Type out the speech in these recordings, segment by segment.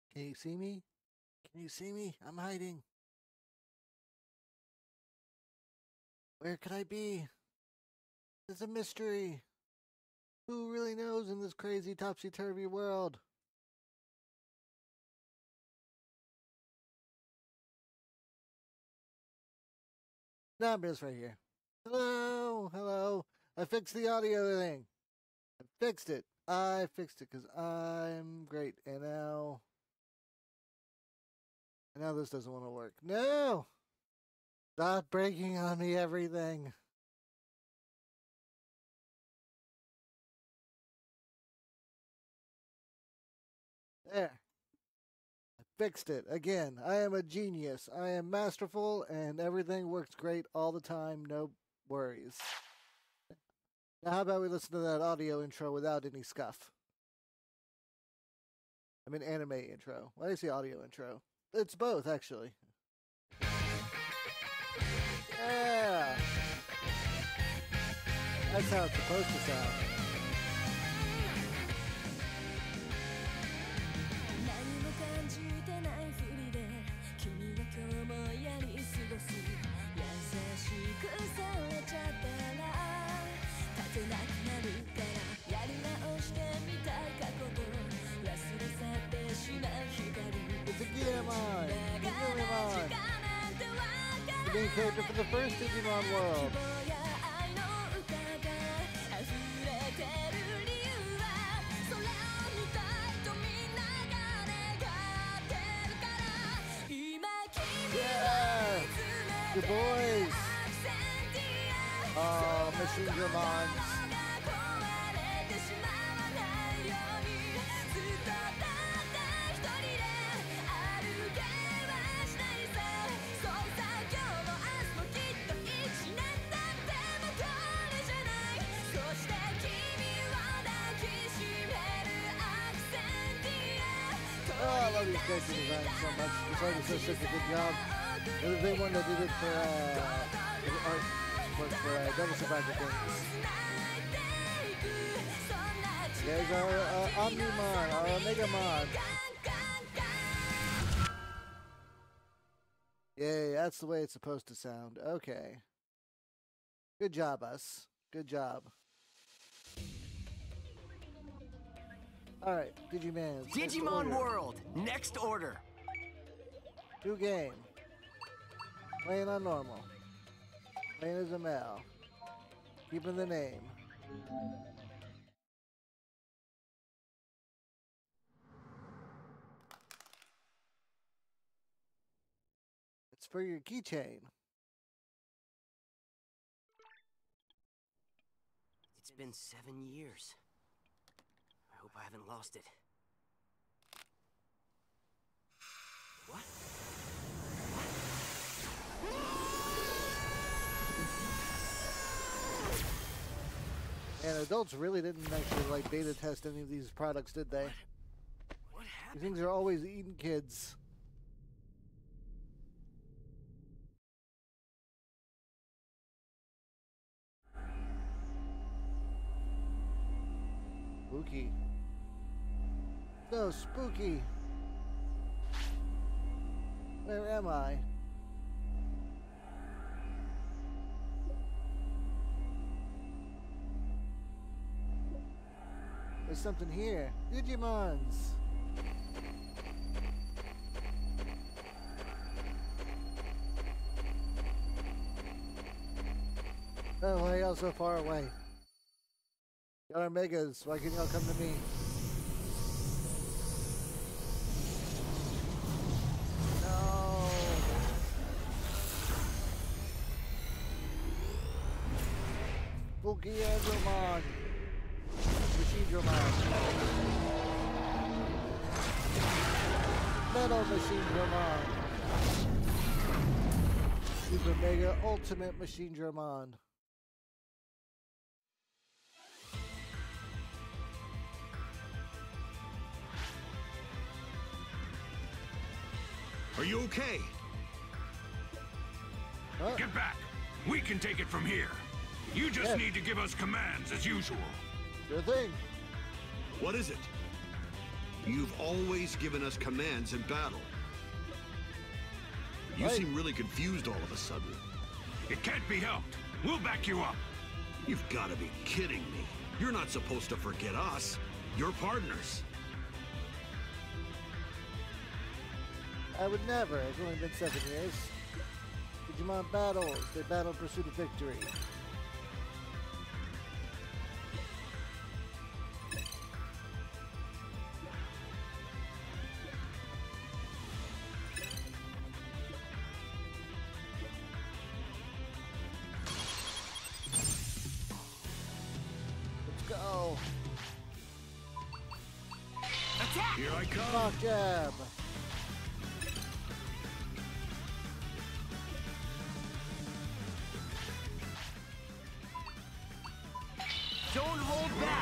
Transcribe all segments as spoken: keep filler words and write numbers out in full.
Can you see me? Can you see me? I'm hiding. Where could I be? It's a mystery. Who really knows in this crazy topsy-turvy world? No, I'm just right here. Hello, hello. I fixed the audio thing. I fixed it. I fixed it because I'm great. And now... And now this doesn't want to work. No! Stop breaking on me everything. There. I fixed it. Again, I am a genius. I am masterful and everything works great all the time. No worries. Now how about we listen to that audio intro without any scuff? I mean anime intro. Why do I say audio intro? It's both, actually. Yeah! That's how it's supposed to sound. It's a Digimon! Digimon! The main character for the first Digimon world. Yeah! Good boys! Oh, Machine Digimon. Oh, I love these character designs so much. This artist does such a good job. They're the same one that did it for, uh, the art work for, uh, Devil Survivor Games. There's our, uh, Omnimon, our Omegamon. Yay, that's the way it's supposed to sound. Okay. Good job, us. Good job. Alright, Digimon. Digimon World, next order. New game. Playing on normal. Playing as a male. Keeping the name. It's for your keychain. It's been seven years. I hope I haven't lost it. What? And adults really didn't actually like beta test any of these products, did they? What, what happened? These things are always eating kids. Spooky. So spooky. Where am I? There's something here. Digimons. Oh, why are y'all so far away? Y'all are megas. Why can't y'all come to me? No. Spooky Andromon. Machine Dramon. Metal Machine Dramon. Super Mega Ultimate Machine Dramon. Are you okay? Huh? Get back. We can take it from here. You just Yes. need to give us commands as usual. Sure thing. What is it? You've always given us commands in battle. You Right. seem really confused all of a sudden. It can't be helped. We'll back you up. You've got to be kidding me. You're not supposed to forget us. You're partners. I would never. It's only been seven years. Digimon battles. They battle in pursuit of victory. Let's go. Attack! Here I come. Rock jab. Don't hold back!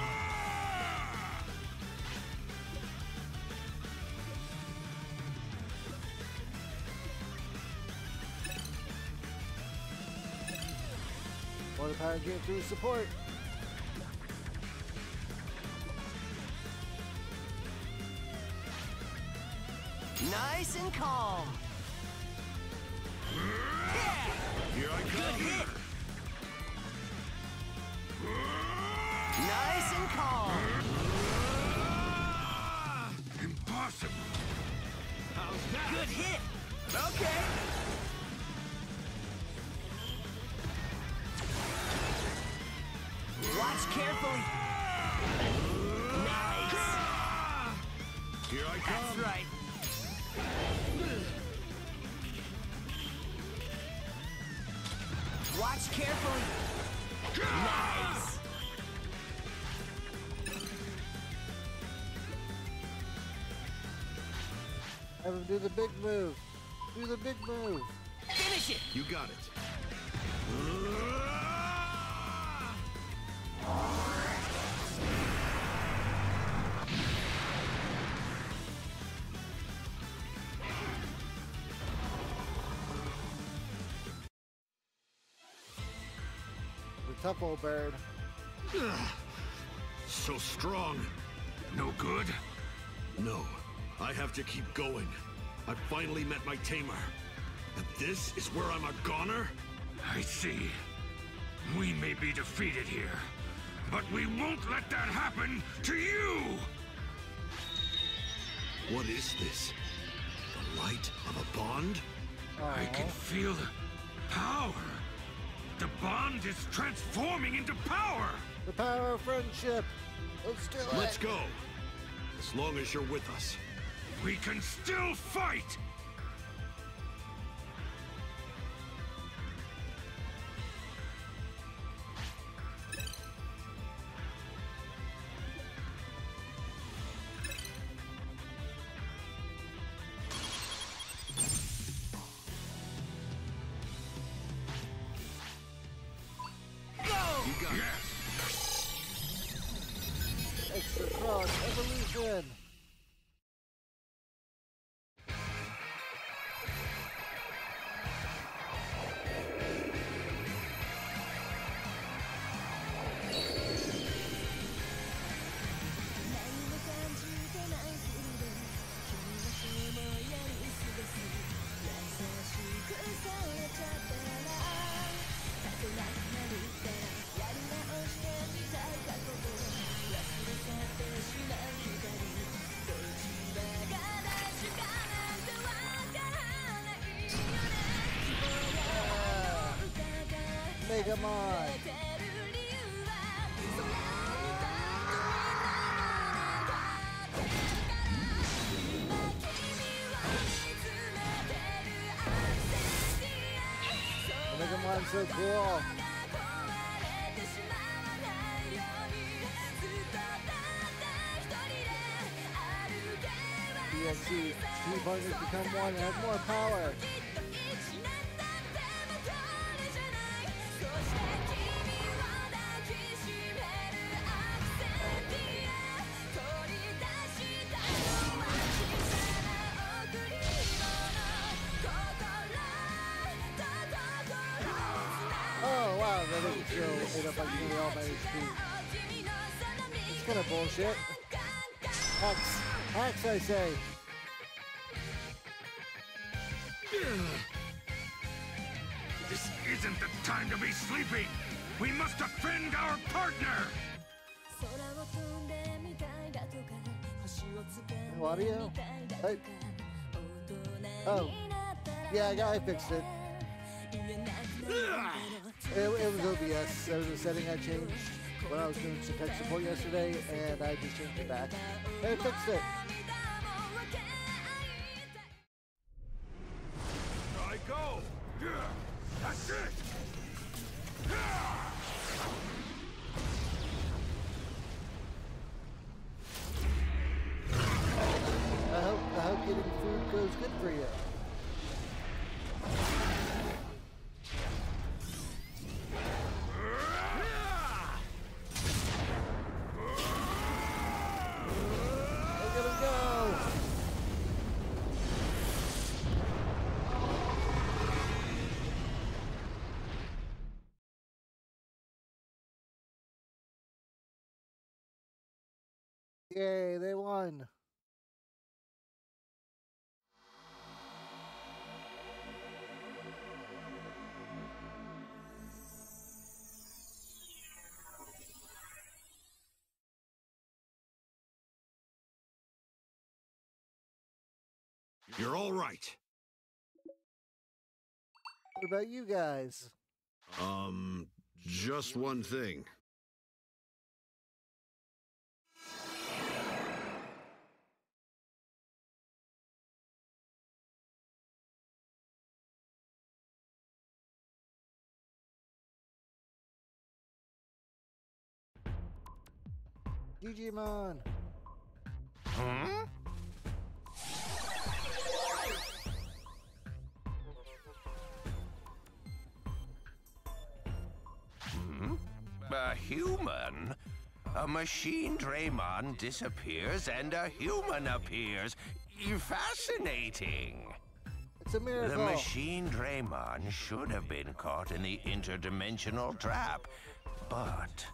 More the power game through support. Nice and calm. Here I Good come. hit. Nice and calm. Impossible. How's that? Good hit. Okay. Watch carefully. Nice. Here I come. That's right. Watch carefully. Nice. Have him do the big move. Do the big move. Finish it. You got it. The tough old bird. So strong. No good? No, I have to keep going. I finally met my tamer. And this is where I'm a goner? I see. We may be defeated here, but we won't let that happen to you! What is this? The light of a bond? I can Aw. feel the power. The bond is transforming into power! The power of friendship. Let's do it. Let's go. As long as you're with us. We can still fight! You got it. Yes! Extra cross evolution. Megamon. Megamon's so cool. P X C, two partners become one and have more power. Oh wow, that doesn't show it up like nearly all my H P. It's kind of bullshit. X. Axe, I say. This isn't the time to be sleeping. We must defend our partner. No audio? Hey. Oh. Yeah, I, got, I fixed it. it. It was O B S. There was a setting I changed when I was doing some tech support yesterday, and I just changed it back. And I fixed it. I go. That's it. I hope, I hope getting food goes good for you. Look at him go! Yay, they won. You're all right. What about you guys? Um, just one thing. Digimon. Hmm? Hmm? A human? A machine Draymon disappears and a human appears. Fascinating. It's a miracle. The machine Draymon should have been caught in the interdimensional trap, but...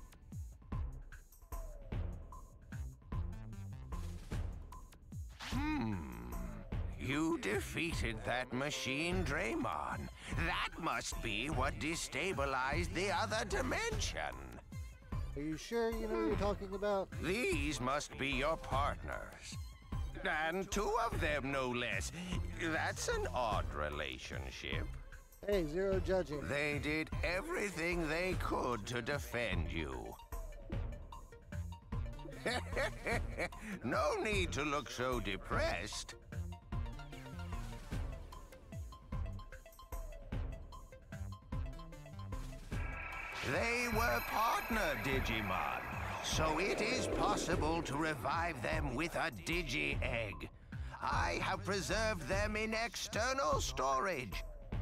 Hmm. You defeated that machine Draymon. That must be what destabilized the other dimension. Are you sure you know what you're talking about? These must be your partners. And two of them, no less. That's an odd relationship. Hey, zero judging. They did everything they could to defend you. No need to look so depressed. They were partner Digimon, so it is possible to revive them with a Digi-Egg. I have preserved them in external storage.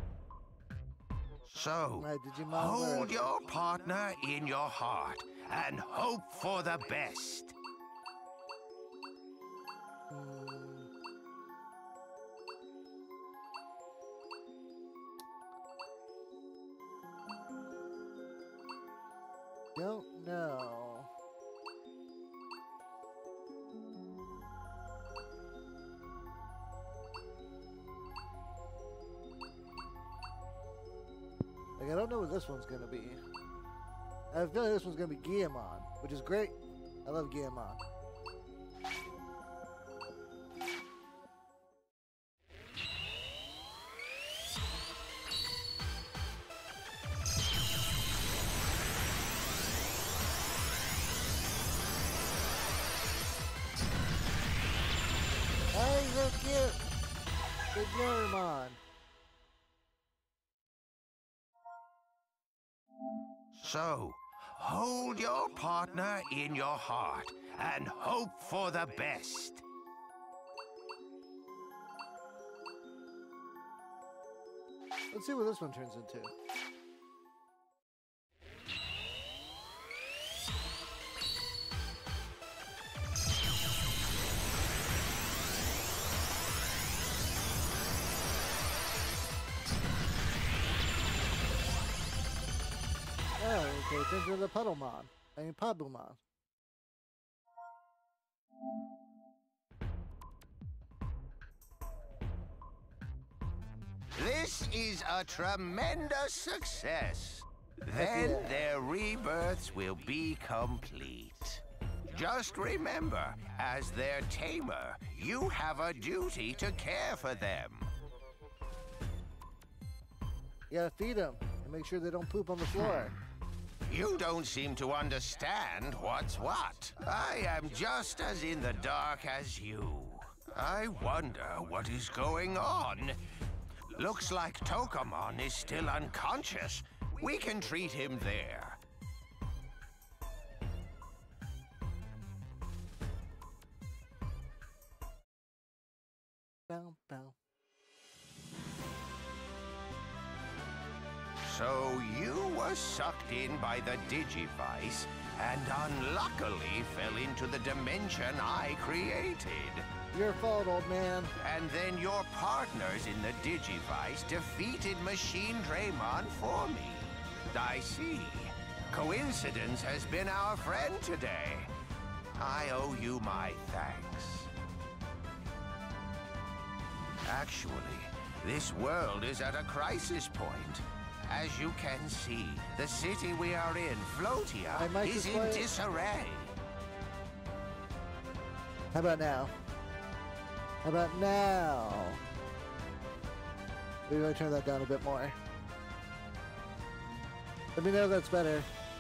So, My Digimon hold word. your partner in your heart and hope for the best. Don't know. Like, I don't know what this one's gonna be. I have a feeling this one's gonna be Guillemon, which is great. I love Guillemon. Oh, he's so cute! Good Guillemon. So, hold your partner in your heart and hope for the best. Let's see what this one turns into. Oh, okay, it turns into the Puddlemon. I mean, Pabumon. this is a tremendous success, then yeah. their rebirths will be complete. Just remember, as their tamer, you have a duty to care for them. You gotta feed them and make sure they don't poop on the floor. You don't seem to understand what's what. I am just as in the dark as you. I wonder what is going on. Looks like Tokamon is still unconscious. We can treat him there. Bow, bow. So you were sucked in by the Digivice and unluckily fell into the dimension I created. Your fault, old man. And then your partners in the Digivice defeated Machine Draymon for me. I see. Coincidence has been our friend today. I owe you my thanks. Actually, this world is at a crisis point. As you can see, the city we are in, Floatia, is in disarray. How about now? How about now? Maybe I turn that down a bit more. Let me know if that's better.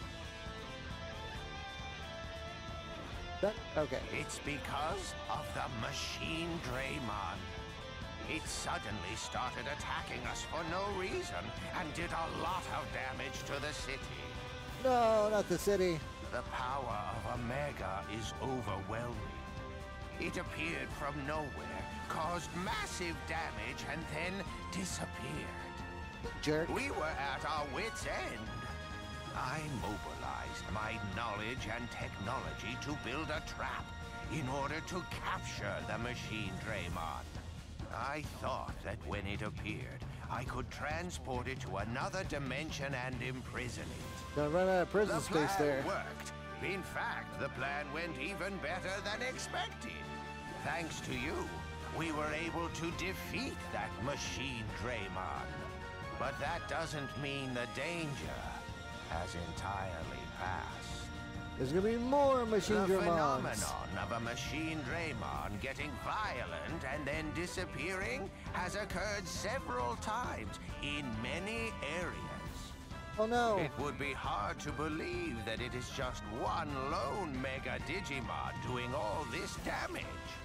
That, okay. It's because of the Machine Draymon. It suddenly started attacking us for no reason and did a lot of damage to the city. No, not the city. The power of Omega is overwhelming. It appeared from nowhere, caused massive damage, and then disappeared. Jerk. We were at our wits' end. I mobilized my knowledge and technology to build a trap in order to capture the Machine Draymon. I thought that when it appeared, I could transport it to another dimension and imprison it. Gonna run out of prison The space plan there. worked. In fact, the plan went even better than expected. Thanks to you, we were able to defeat that Machine Draymon. But that doesn't mean the danger has entirely passed. There's gonna be more Machine The Draymons. phenomenon of a Machine Draymon getting violent and then disappearing has occurred several times in many areas. Oh no. It would be hard to believe that it is just one lone Mega Digimon doing all this damage.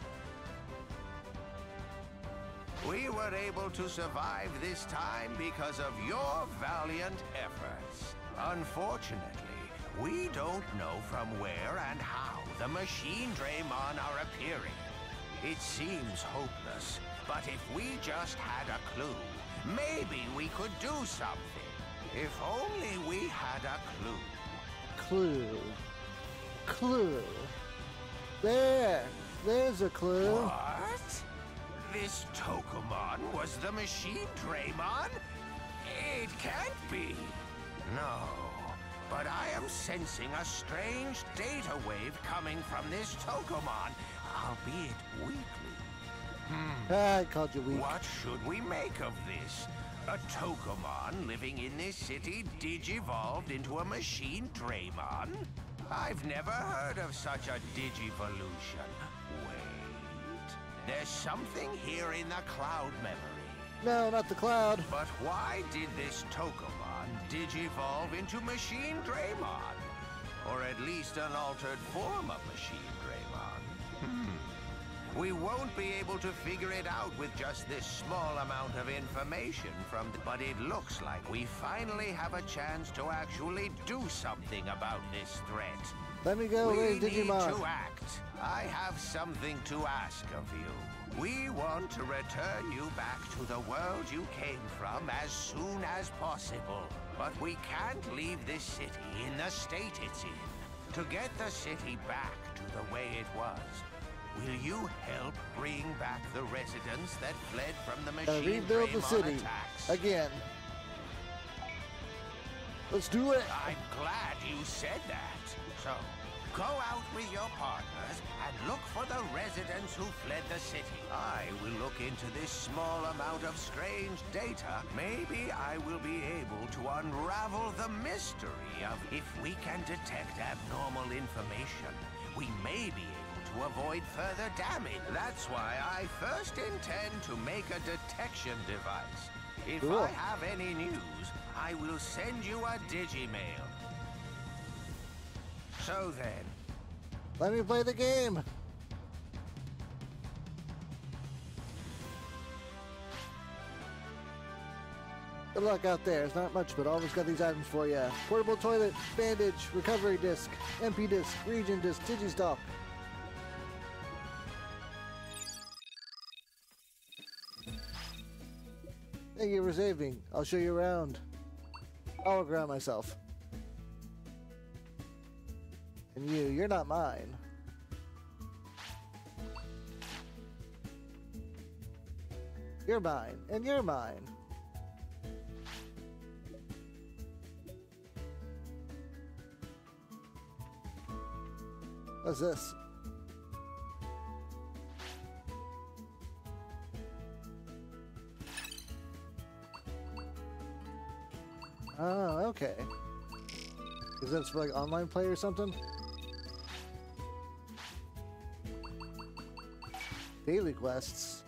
We were able to survive this time because of your valiant efforts. Unfortunately, we don't know from where and how the Machine Draymon are appearing. It seems hopeless, but if we just had a clue, maybe we could do something. If only we had a clue. Clue. Clue. There. There's a clue. What? This Tokamon was the Machine Draymon? It can't be. No. But I am sensing a strange data wave coming from this Tokamon, albeit weakly. Hmm. I called you weak. What should we make of this? A Tokamon living in this city digivolved into a Machine Draymon? I've never heard of such a digivolution. Wait. There's something here in the cloud memory. No, not the cloud. But why did this Tokamon digivolve into Machine Draymon? Or at least an altered form of Machine Draymon? Hmm. We won't be able to figure it out with just this small amount of information from the... But it looks like we finally have a chance to actually do something about this threat. Let me go, We raise need Digimon. to act. I have something to ask of you. We want to return you back to the world you came from as soon as possible. But we can't leave this city in the state it's in. To get the city back to the way it was, will you help bring back the residents that fled from the Gotta Machine rebuild the Draymon city. attacks? Again. Let's do it. I'm glad you said that. So, Go out with your partners and look for the residents who fled the city. I will look into this small amount of strange data. Maybe I will be able to unravel the mystery of if we can detect abnormal information, we may be able to avoid further damage. That's why I first intend to make a detection device. If Cool. I have any news, I will send you a Digimail. So then, Let me play the game. Good luck out there. It's not much, but always got these items for you. Portable toilet, bandage, recovery disc, M P disc, region disc, digistock. Thank you for saving. I'll show you around. I'll work around myself. And you, you're not mine. You're mine, and you're mine. What's this? Oh, okay. Is that for like online play or something? Daily quests.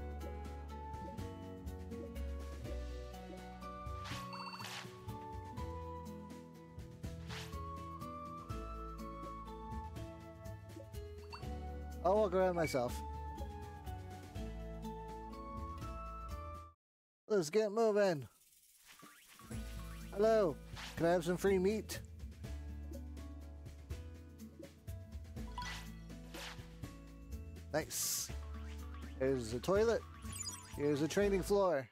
I'll walk around myself. Let's get moving. Hello, can I have some free meat? Nice. Here's the toilet. Here's the training floor.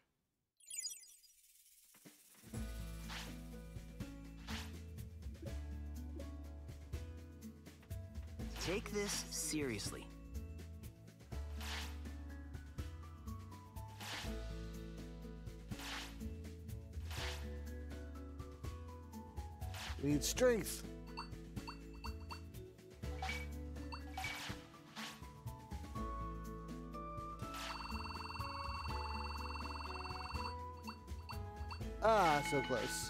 Take this seriously. We need strength. Ah, so close.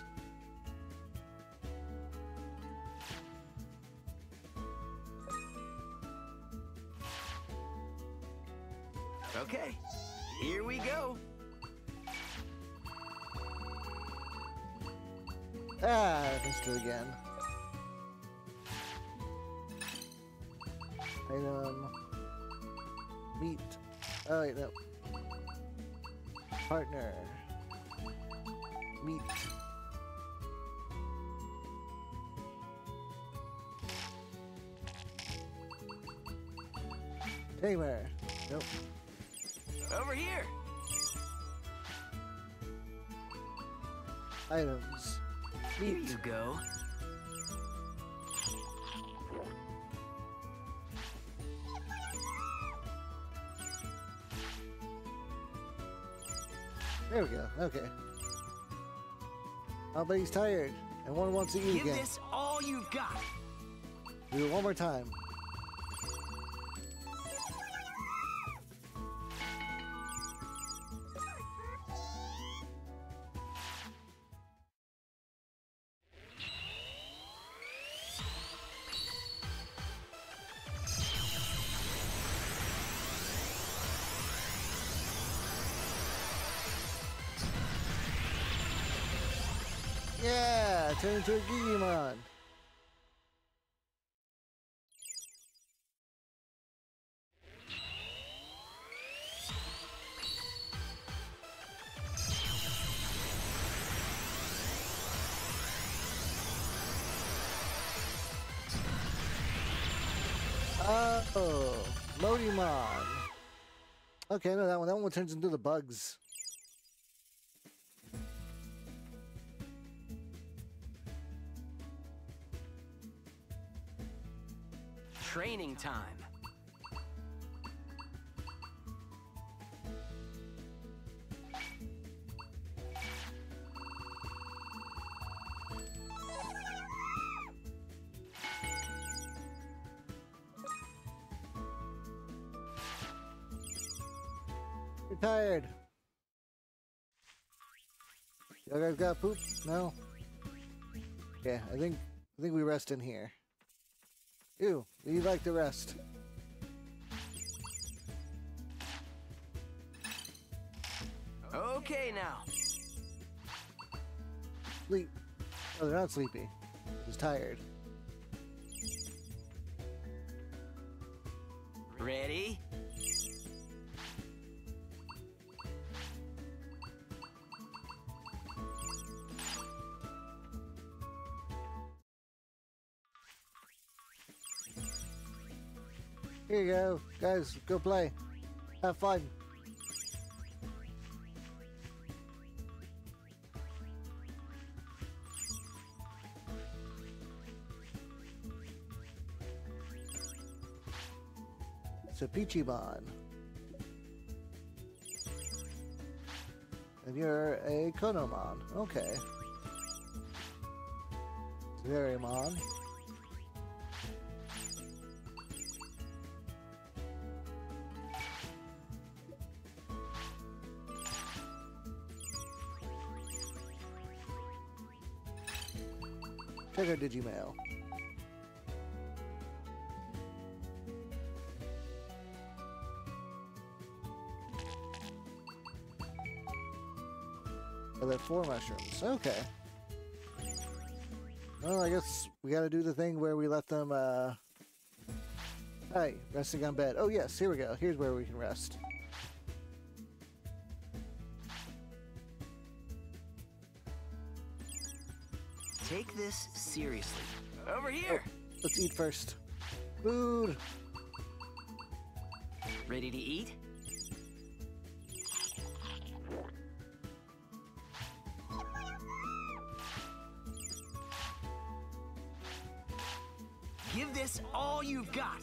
Okay, here we go. Ah, I missed it again. Item. Meat. Oh, wait, no. Partner. Meat. Tamer. Nope. Over here. Items. Here Meat. you go. There we go. Okay. Oh, but he's tired, and one wants to eat Give again. this all you've got. Do it one more time. Yeah, turn into a Digimon. Oh, Modimon. Okay, no, that one. That one turns into the bugs. Training time. tired. Y'all guys got poop? No? Yeah, I think I think we rest in here. Ew, we like to rest. Okay, now. Sleep. Oh, they're not sleepy. Just tired. Ready? Here you go. Guys, go play. Have fun. It's a Digimon. And you're a Konomon. Okay. Verimon. Check our Digimail. Oh, they're four mushrooms. Okay. Well, I guess we gotta do the thing where we let them, uh... Hi, resting on bed. Oh, yes, here we go. Here's where we can rest. Take this seriously. Over here. Oh, let's eat first. Food. Ready to eat? Give this all you've got.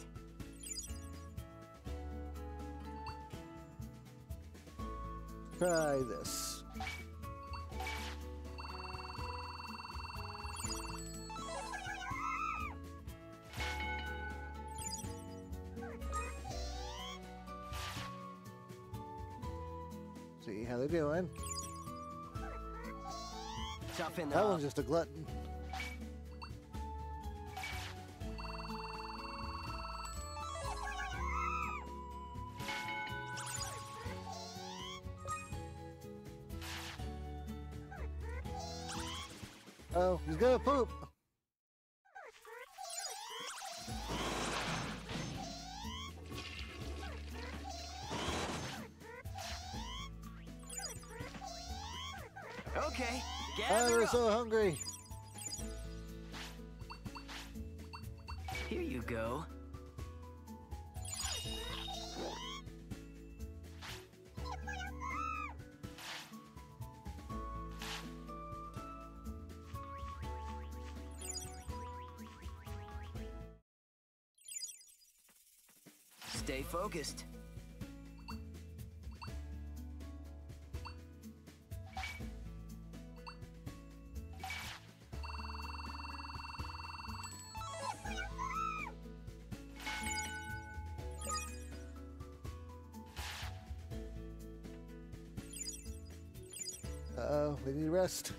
Try this. See how they're doing. Toughen That up. one's just a glutton. Oh, he's gonna poop. Okay, Oh, gather we're up. so hungry. Here you go. Stay focused. Uh-oh, we need rest.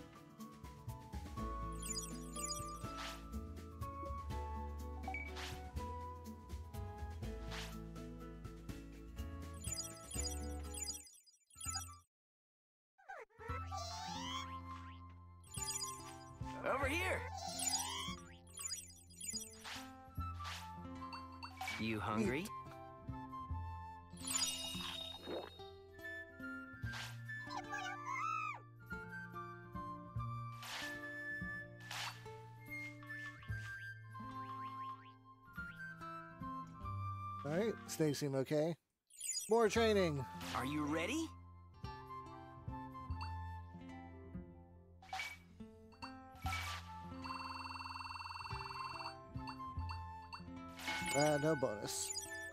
Over here. You hungry? Alright, snakes seem okay. More training. Are you ready? Uh, no bonus.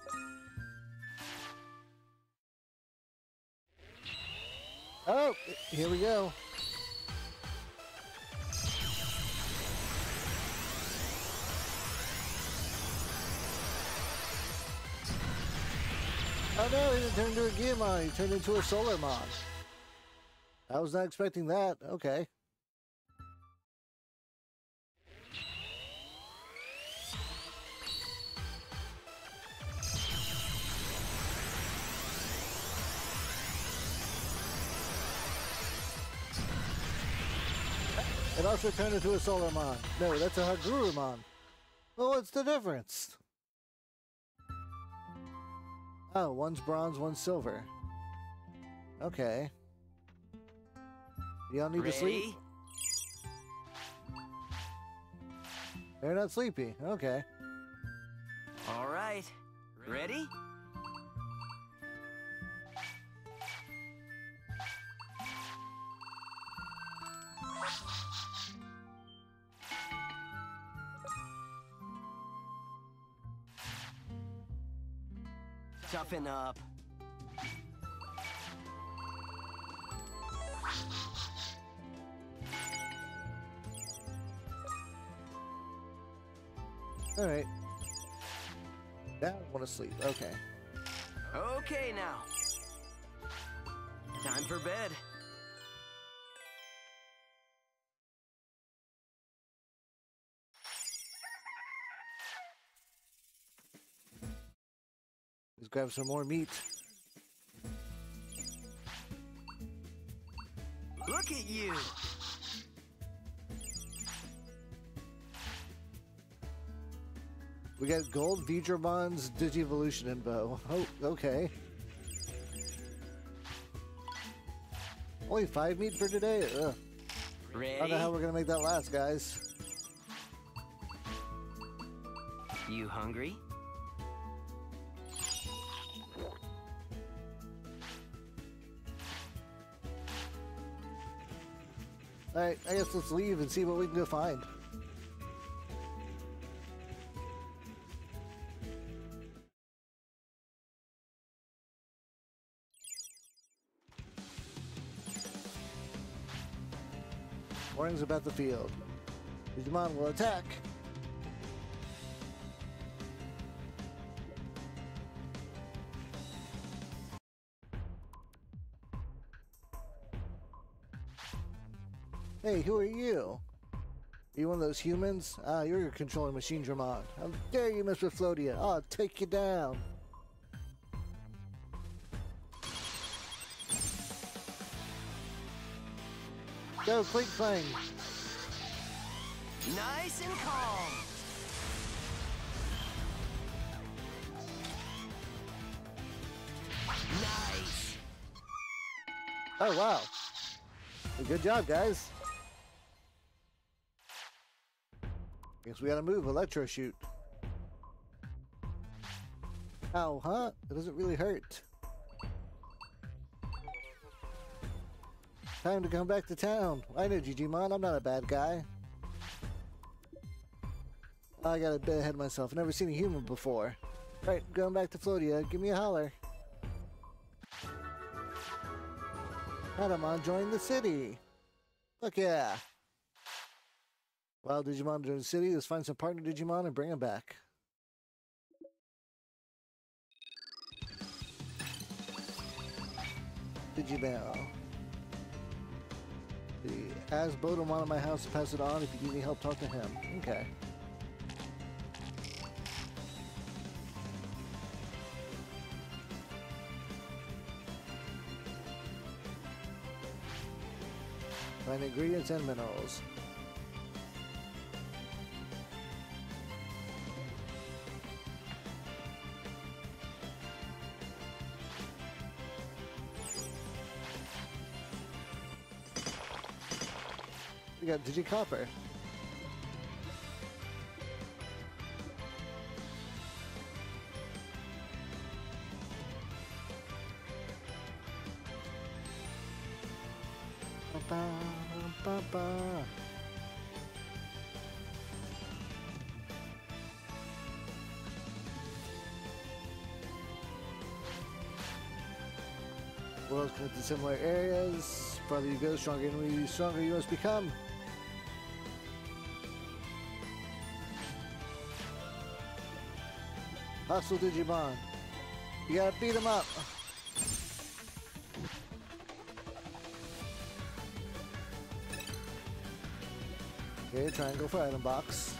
Oh, here we go. Oh no, he didn't turn into a Geomon, he turned into a Solarmon. I was not expecting that. Okay. It also turned into a Solarmon. No, that's a Hagurumon. Well, what's the difference? Oh, one's bronze, one's silver. Okay. Y'all need Ready? to sleep? They're not sleepy. Okay. All right. Ready? Toughen up. All right. Now I want to sleep. Okay. Okay now. Time for bed. Let's grab some more meat. Look at you. We got gold Vidramon's Digivolution info. Oh, okay. Only five meat for today? Ugh. Ready? I don't know how we're gonna make that last, guys. You hungry? Alright, I guess let's leave and see what we can go find. Warnings about the field. Digimon will attack. Hey, who are you? Are you one of those humans? Ah, you're controlling Machine Dramon. How dare you mess with Floatia? I'll take you down. Go, Clink Clang. Nice and calm. Nice. Oh, wow. Good job, guys. Guess we gotta move. Electro Shoot. Ow, huh? It doesn't really hurt. Time to come back to town. I know Digimon, I'm not a bad guy. I got a bit ahead of myself. I've never seen a human before. Right, going back to Floatia. Give me a holler. Patamon joined the city. Look, yeah. Wild Digimon joined the city. Let's find some partner Digimon and bring them back. Digibell. The As Bodemon at my house to pass it on. If you need any help, talk to him. Okay. Find ingredients and minerals. We got Digicopper. Ba, ba, ba. Worlds connect to similar areas. Farther you go, stronger and stronger you must become. Hostile Digimon. You gotta beat him up. Okay, triangle for item box.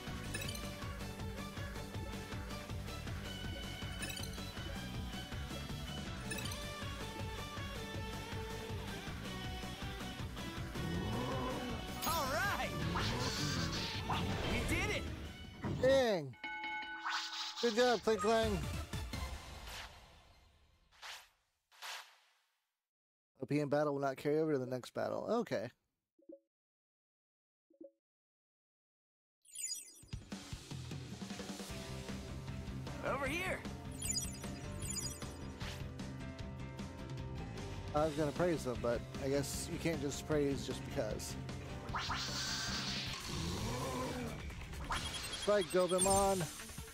All right. You did it. Dang! Good job, Clink Clang. O P in battle will not carry over to the next battle. Okay. Over here. I was gonna praise them, but I guess you can't just praise just because. Spike Digimon.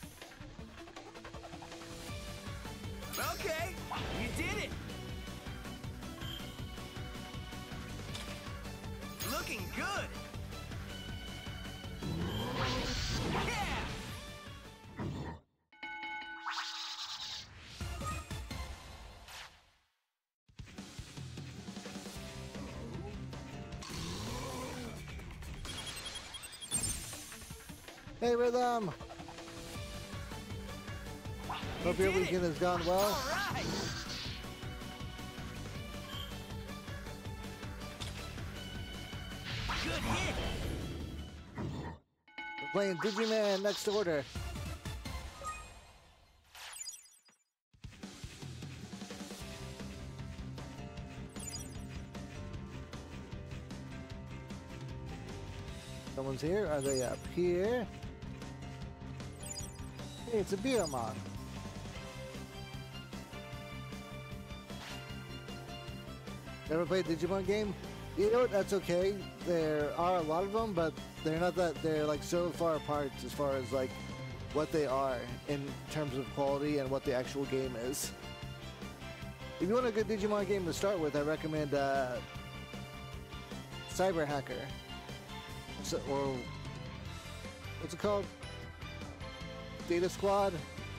Okay. You did it. Looking good. Yeah. Hey, Rhythm! Hope your did it. weekend has gone well. All right. Good hit. We're playing Digimon next order. Someone's here. Are they up here? Hey, it's a Biomon. Never played Digimon game? You know what? That's okay. There are a lot of them, but they're not that. They're like so far apart as far as like what they are in terms of quality and what the actual game is. If you want a good Digimon game to start with, I recommend uh, Cyber Hacker. So, or what's it called? Data Squad.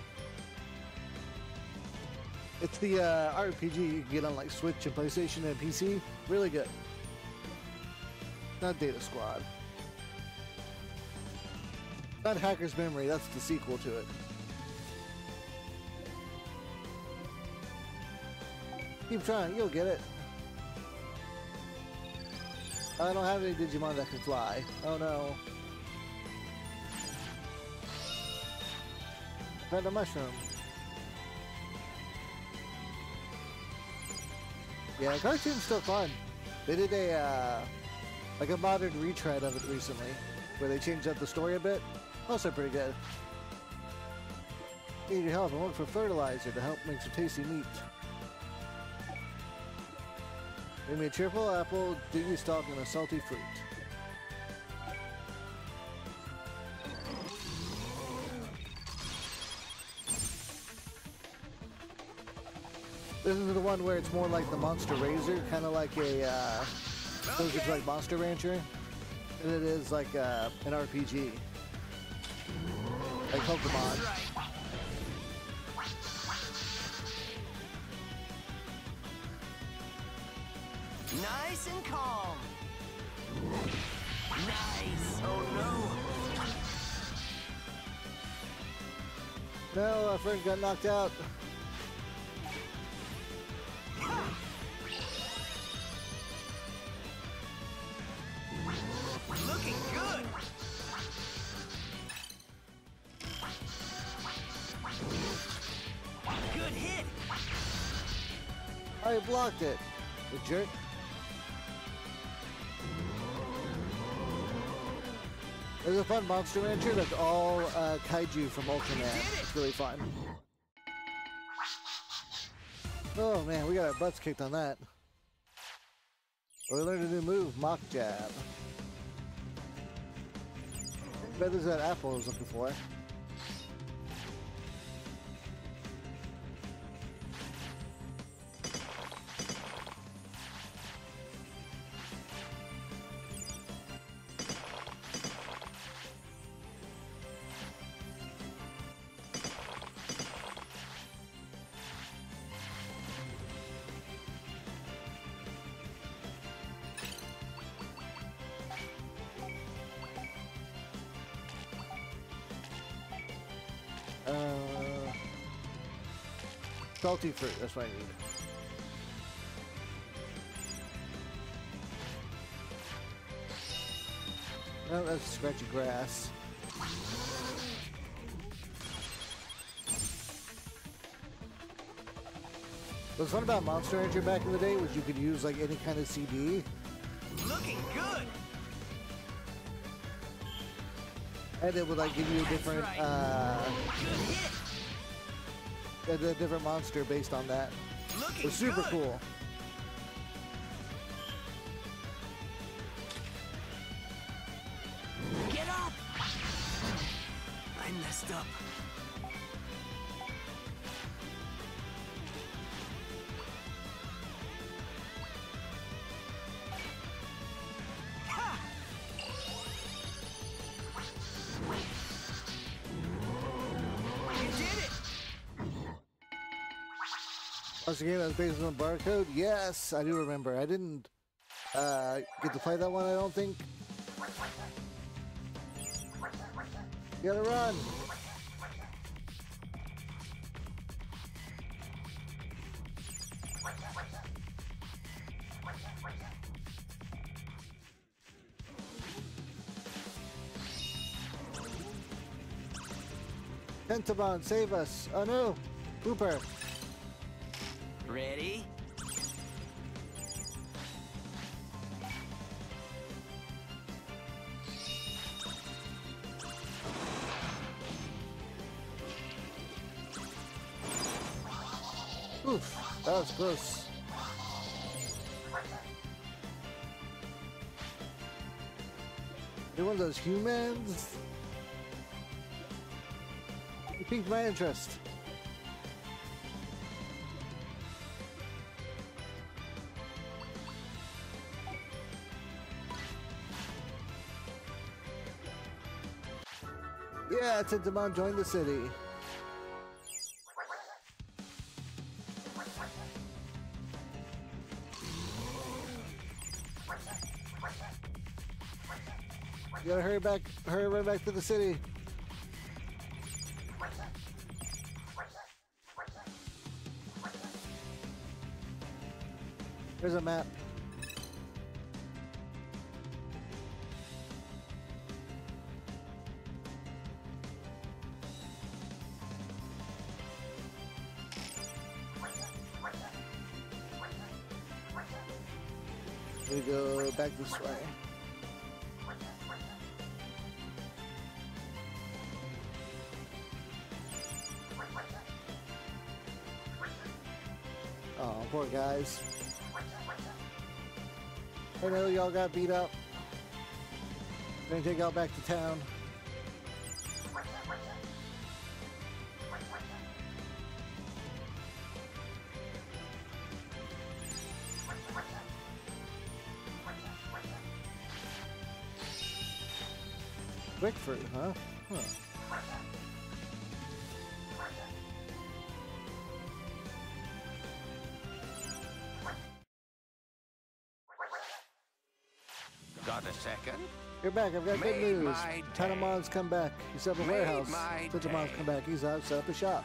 It's the uh, R P G you can get on like Switch and PlayStation and P C. Really good. Not Data Squad. Not Hacker's Memory. That's the sequel to it. Keep trying. You'll get it. I don't have any Digimon that can fly. Oh no. Found a mushroom. Yeah, the cartoon's still fun. They did a, uh, like a modern retread of it recently, where they changed up the story a bit. Also pretty good. Need your help. I look for fertilizer to help make some tasty meat. Give me a triple apple, dingy stalk, and a salty fruit. This is the one where it's more like the Monster Razor, kind of like a, uh, those are like Monster Rancher. And it is like uh, an R P G. Like Pokemon. Nice and calm. Nice. Oh no. No, our friend got knocked out. Looking good. Good hit. I blocked it. The jerk. There's a fun Monster Rancher that's all uh, kaiju from Ultraman. It's really fun. Oh man, we got our butts kicked on that. We learned a new move, Mock Jab. I bet there's that apple I was looking for. Salty fruit, that's what I need. Oh, that's scratchy grass. What's fun about Monster Rancher back in the day was you could use like any kind of C D. Looking good. And it would like give you a different, right. uh, Good hit. a, a different monster based on that. Looking It was super good. cool. Get up. I messed up. Ha! You did it. Once again, that was based on barcode. Yes, I do remember. I didn't uh, get to play that one, I don't think. You gotta run. Pentabon, save us. Oh no, Booper. Ready? Oof, that was close. You're one of those humans? You piqued my interest. Yeah, Tintamon joined the city. You gotta hurry back, hurry right back to the city. There's a map. We go back this way. Oh, poor guys. I know y'all got beat up. Gonna take y'all back to town. Quick fruit, huh? Huh. Got a second? You're back. I've got good Made news. my Tanamon's come back. He set up a Made warehouse. my Tanamon's day. come back. He's out. Set up a shop.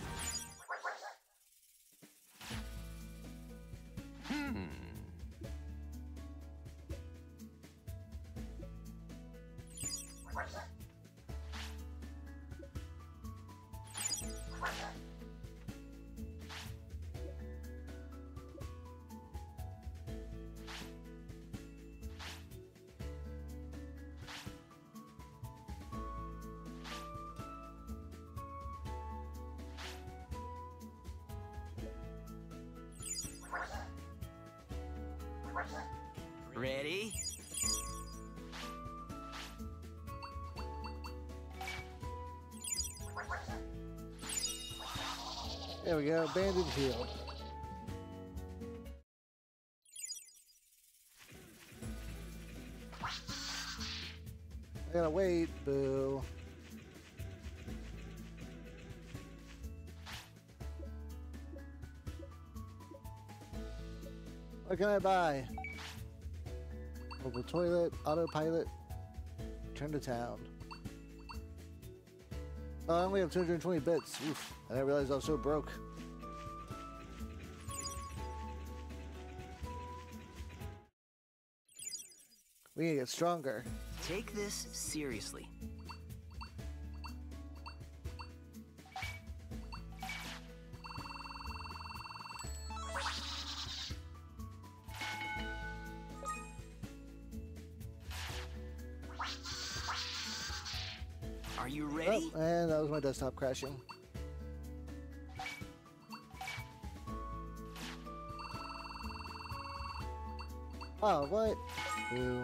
Ready? There we go. Bandage heal. I gotta wait. Boo. What can I buy? Mobile toilet, autopilot, return to town. Oh, I only have two hundred twenty bits. Oof. I didn't realize I was so broke. We need to get stronger. Take this seriously. Are you ready? Oh, and that was my desktop crashing. Oh, what? Ooh.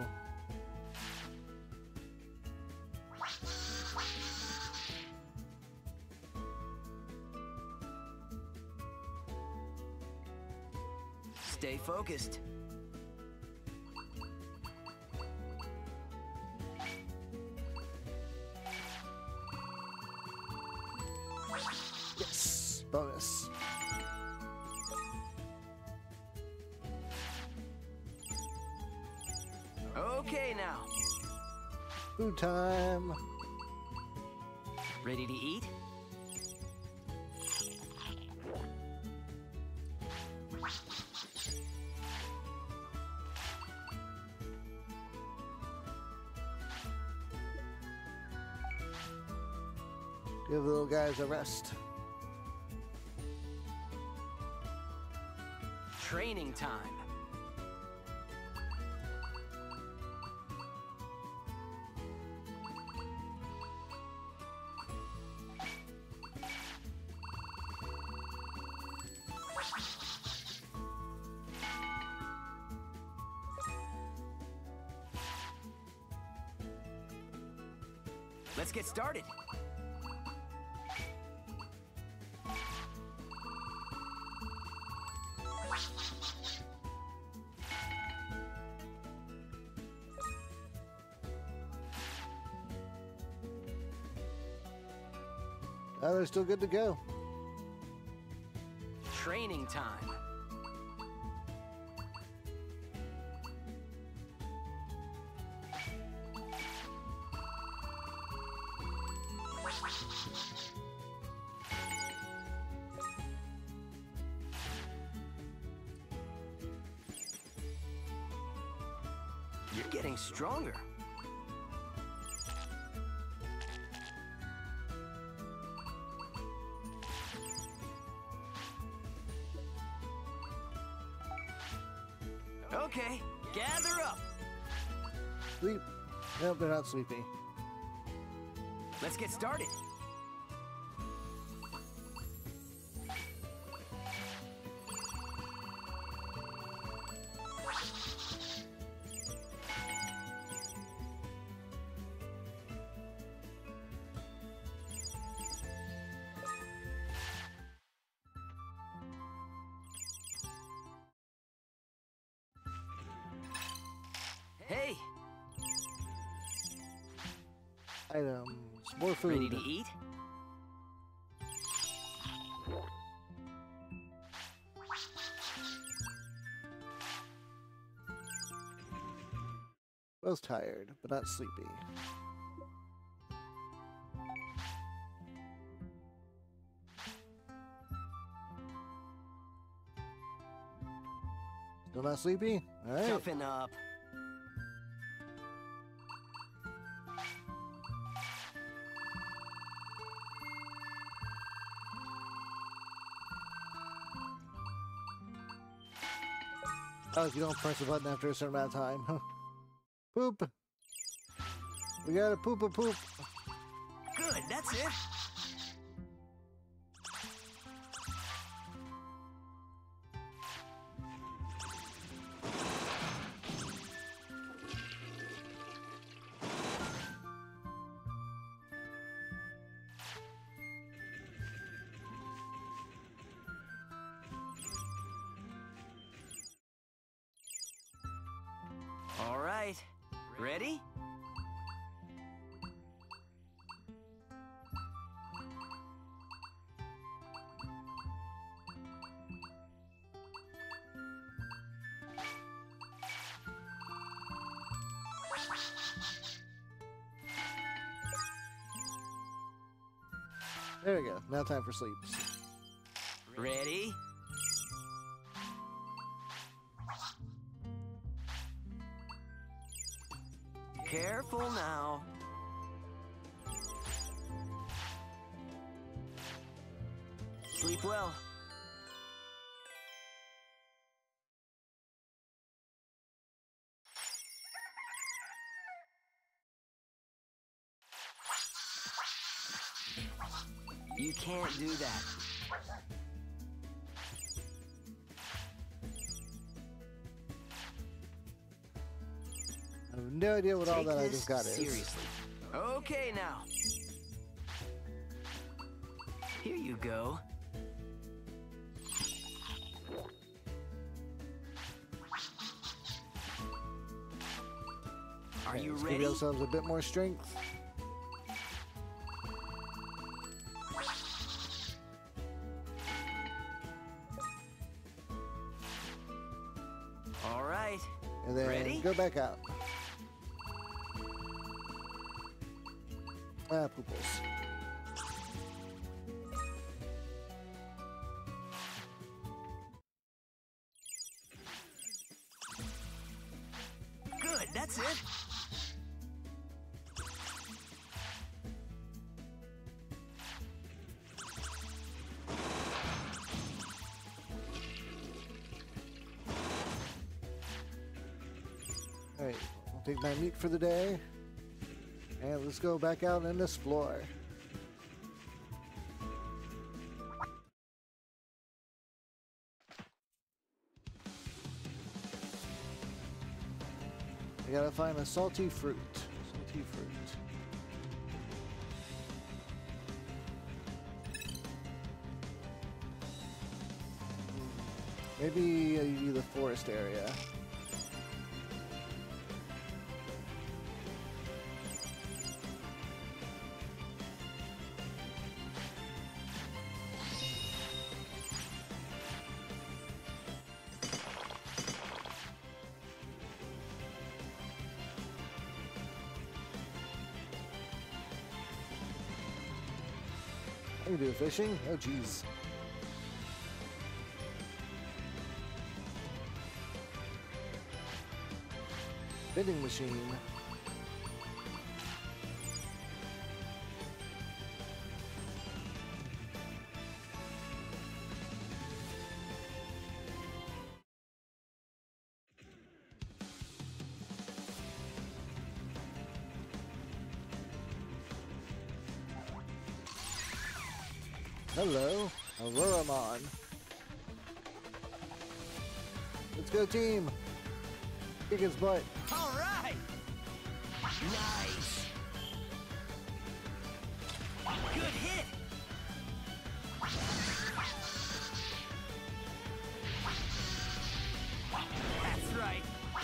Stay focused. Yes, bonus. Okay now. Food time. Ready to eat? Give the little guys a rest. Training time. Let's get started. Oh, they're still good to go. Training time. You're getting stronger. Okay, gather up. Sleep. Nope, they're not sleepy. Let's get started. Hey, Items. More food. ready to eat? Both tired, but not sleepy. Still not sleepy? Alright. Toughen up. Oh, you don't press the button after a certain amount of time. Poop! We gotta poop a poop. Good, that's it. All right, ready? There we go. Now time for sleep. Ready? Careful now. Sleep well. You can't do that. I have no idea what all Take that I this just got is. seriously. Okay, now. Here you go. Are Okay, you let's ready? give ourselves a bit more strength. All right. And then Ready? go back out. Ah, pooples. Good, that's it. Alright, I'll take my meat for the day. And let's go back out and explore. I gotta find a salty fruit. Salty fruit. Maybe uh, the forest area. I can do the fishing. Oh, jeez. Vending machine. Hello, Auroramon. Let's go, team. Kick his butt. All right. Nice. Good hit. That's right.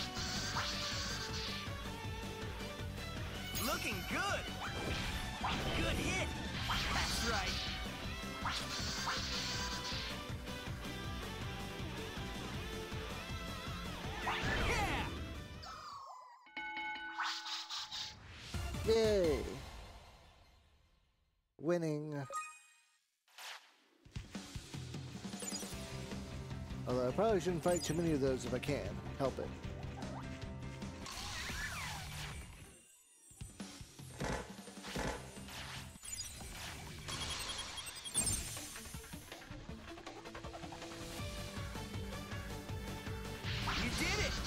Looking good. Good hit. That's right. Yeah! Yay! Winning. Although I probably shouldn't fight too many of those if I can help it. You did it!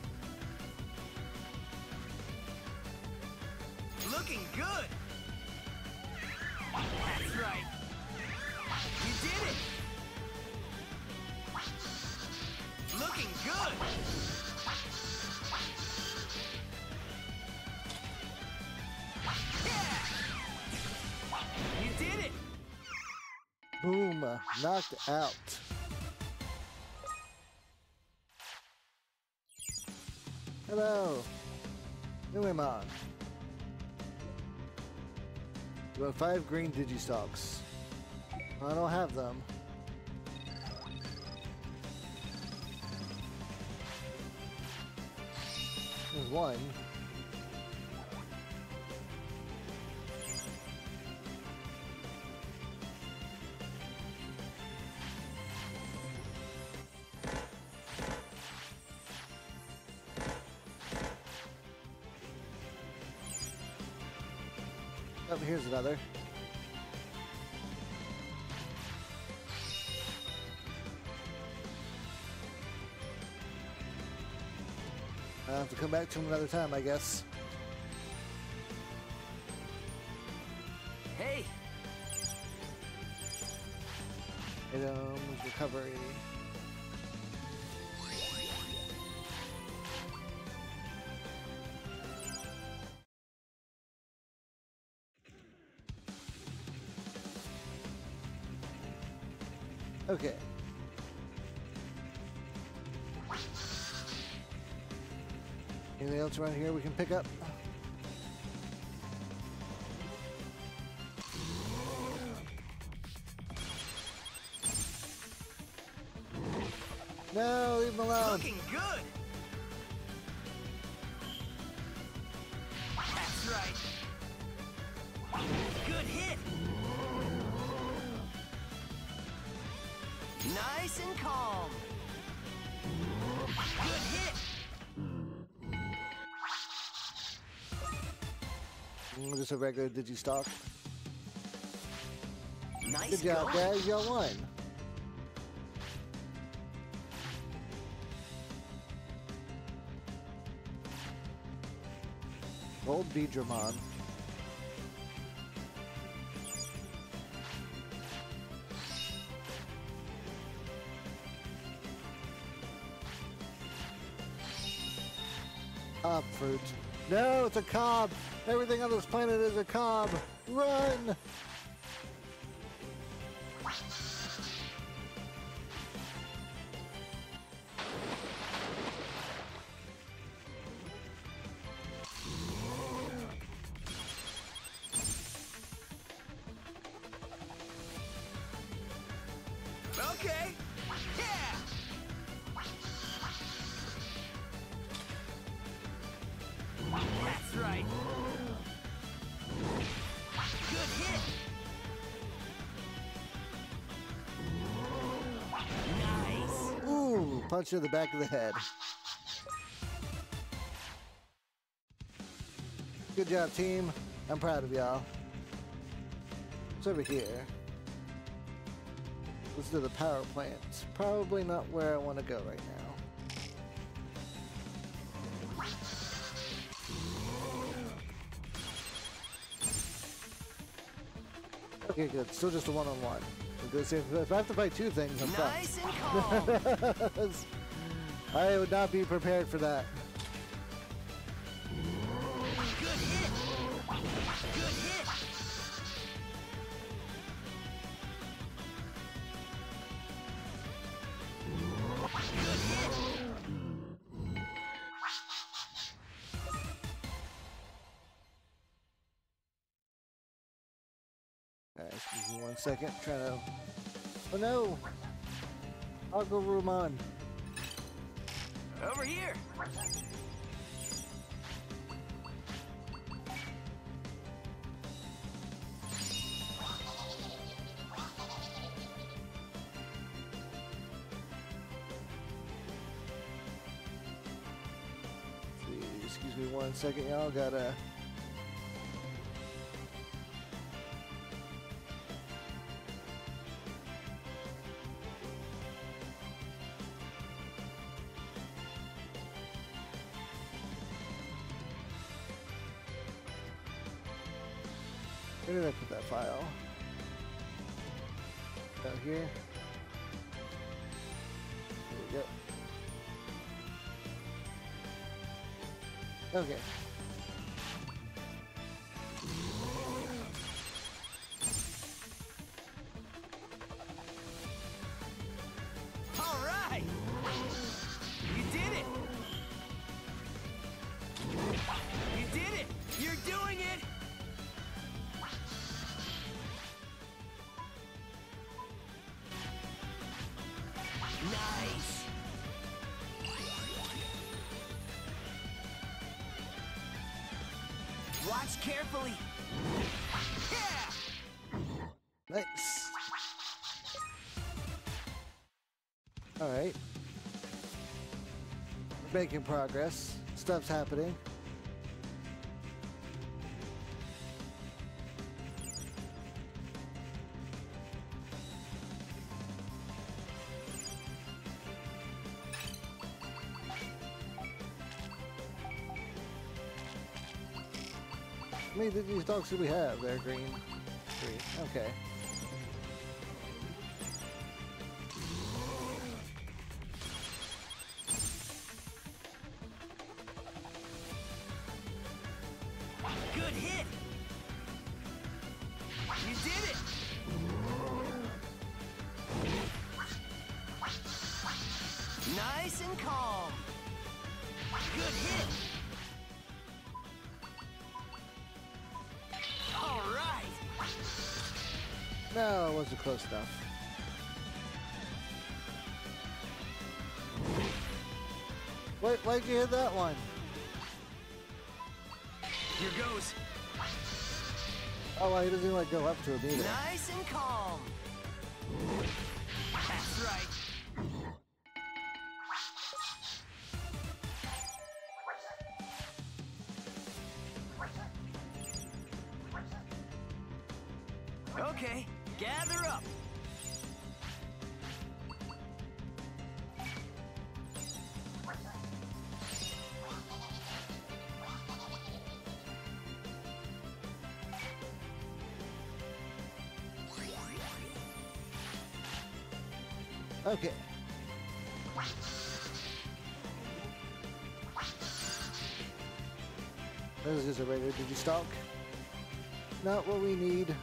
Looking good! That's right! You did it! Looking good! Yeah! You did it! Boom! Knocked out. Hello! Digimon. You have five green Digistalks. I don't have them. There's one. Oh, here's another. I'll have to come back to him another time, I guess. Hey! Items, recovery. Okay. Anything else around here we can pick up? No, leave him alone. Looking good! That's right! Good hit! Nice and calm! Good hit! Mm, just a regular Digistock. Nice Good job, going. guys. Y'all won. Old Digimon. Cob fruit. No, it's a cob. Everything on this planet is a cob. Run! Okay! Yeah! That's right! Good hit! Nice! Ooh, punch in the back of the head. Good job, team. I'm proud of y'all. It's over here. Let's do the power plant. Probably not where I want to go right now. Okay, good. Still just a one-on-one. If if I have to fight two things, I'm Nice and fucked. calm! I would not be prepared for that. Good hit! Good hit! Good hit! Alright, excuse me one second. Trying to. Oh no! I'll go room on. Over here! Excuse me one second, y'all. Gotta. Where did I put that file? Down here. There we go. Okay. All right! You did it! You did it! You're doing it! Nice! Watch carefully! Yeah! Nice. Alright. We're making progress. Stuff's happening. How many Digidogs do we have? They're green. Three. Okay. Good hit! You did it! Nice and calm. Good hit! All right! No, it wasn't close enough. Wait, why'd you hit that one? Here goes. Oh, well, he doesn't like go up to it either. Nice and calm. That's right. Okay, gather up. Okay. This is just a regular Digistalk. Not what we need.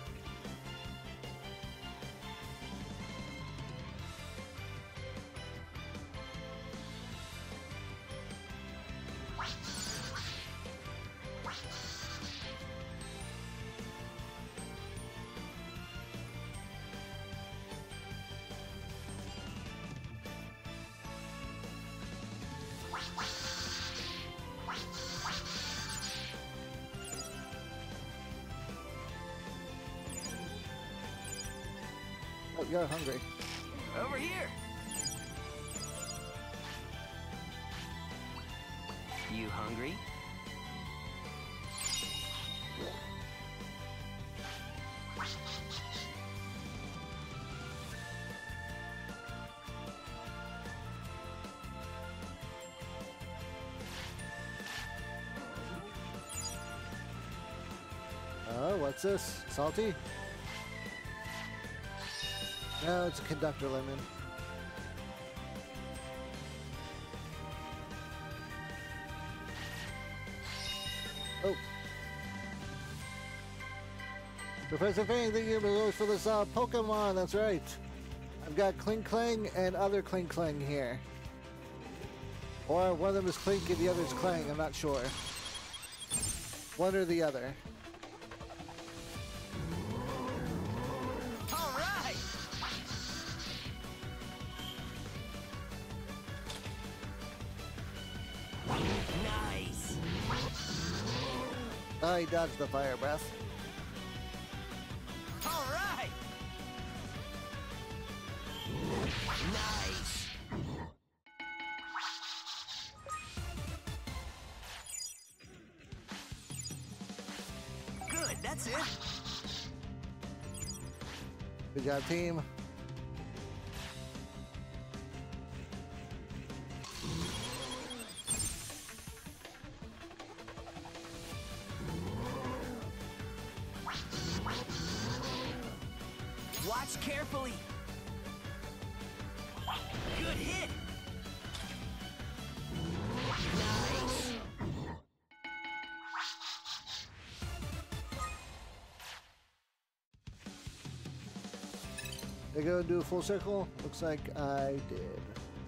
Oh, you're hungry. Over here. You hungry? Oh, what's this? Salty? No, it's a conductor lemon. Oh. Professor Fane, thank you very much for this uh, Pokemon. That's right. I've got Clink Clang and other Clink Clang here. Or one of them is Clink and the other is Clang. I'm not sure. One or the other. All right. Nice. Oh, he dodged the fire breath. All right. Nice. Good, that's it. Good job, team. Watch carefully. Good hit. Nice. Did I go and do a full circle? Looks like I did.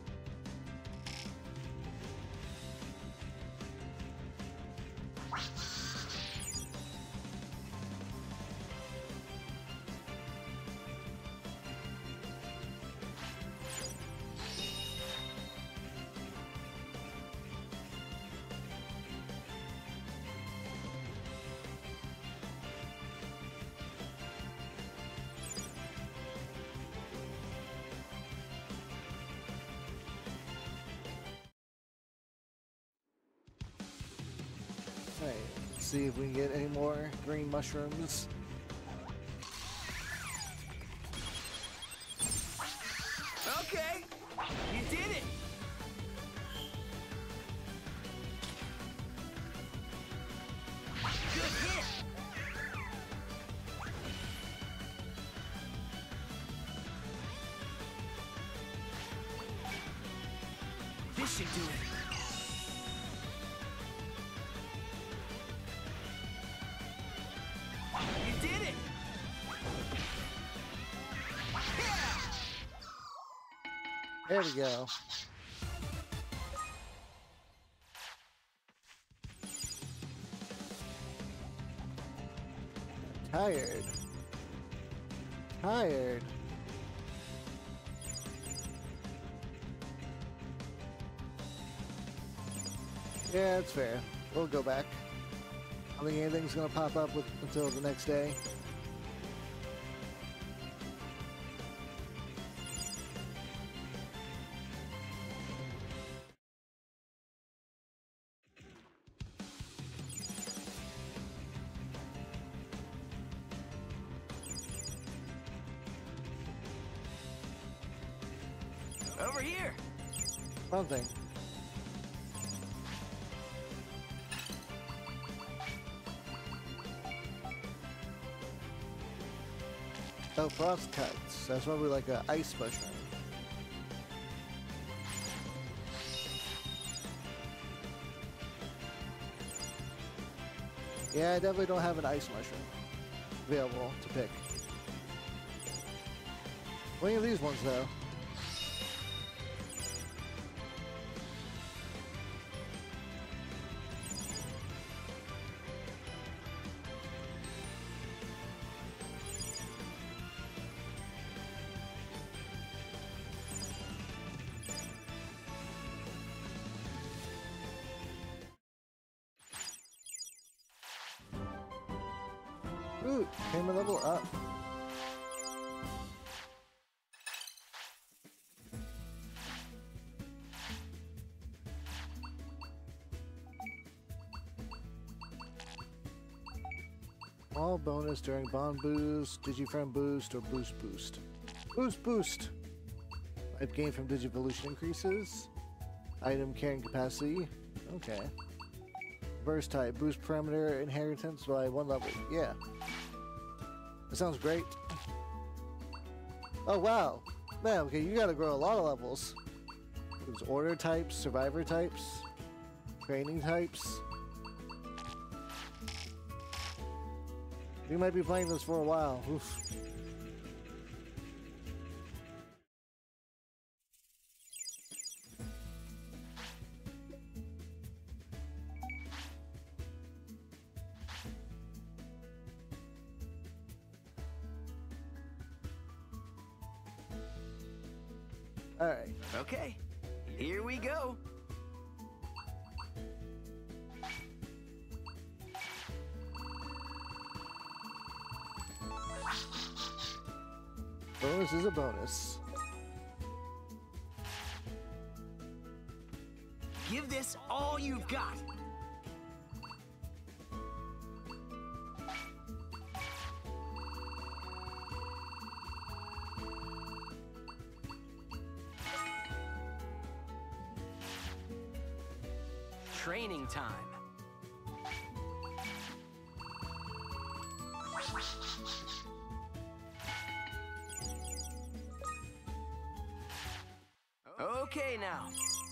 Alright, let's see if we can get any more green mushrooms. Okay, you did it. Good hit. should do it. You did it! There we go. Tired. Tired. Yeah, it's fair. We'll go back. I don't think anything's gonna pop up with, until the next day. Over here! Something. Oh, frost cuts. That's probably like an ice mushroom. Yeah, I definitely don't have an ice mushroom available to pick. Any of these ones, though. Ooh, came a level up. Small bonus during bond boost, digifriend boost, or boost boost. Boost boost! Life gain from digivolution increases. Item carrying capacity. Okay. Burst type, boost parameter inheritance by one level. Yeah. That sounds great. Oh wow. Man, okay, you gotta grow a lot of levels. There's order types, survivor types, training types. We might be playing this for a while. Oof. All right. Okay, here we go. Bonus is a bonus. Give this all you've got. Training time. Okay now.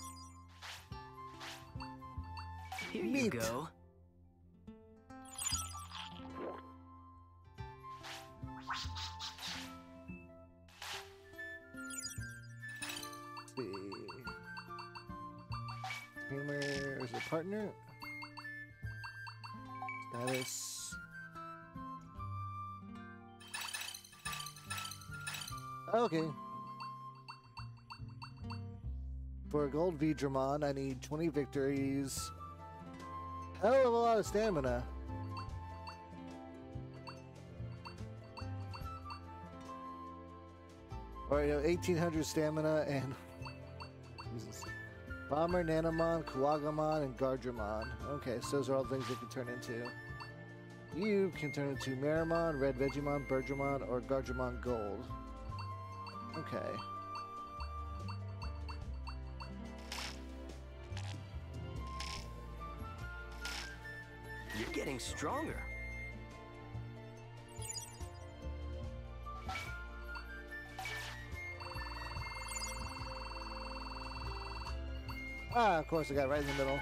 Here you Meat. go. Let's see. Gamer is a partner. Status. Okay. For a gold Digimon, I need twenty victories. Hell of a lot of stamina. Alright, you know, eighteen hundred stamina and Jesus. Bomber, Nanomon, Kuwagamon, and Gardramon. Okay, so those are all things they can turn into. You can turn into Marimon, Red Vegemon, Birdramon, or Gardramon Gold. Okay. You're getting stronger. Ah, of course, I got right in the middle.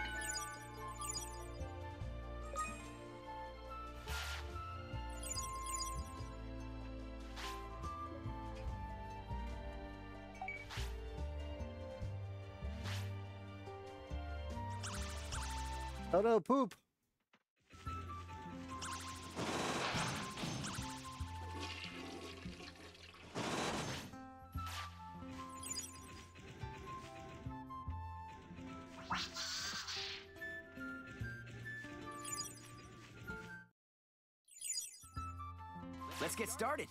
Oh no, poop! Let's get started.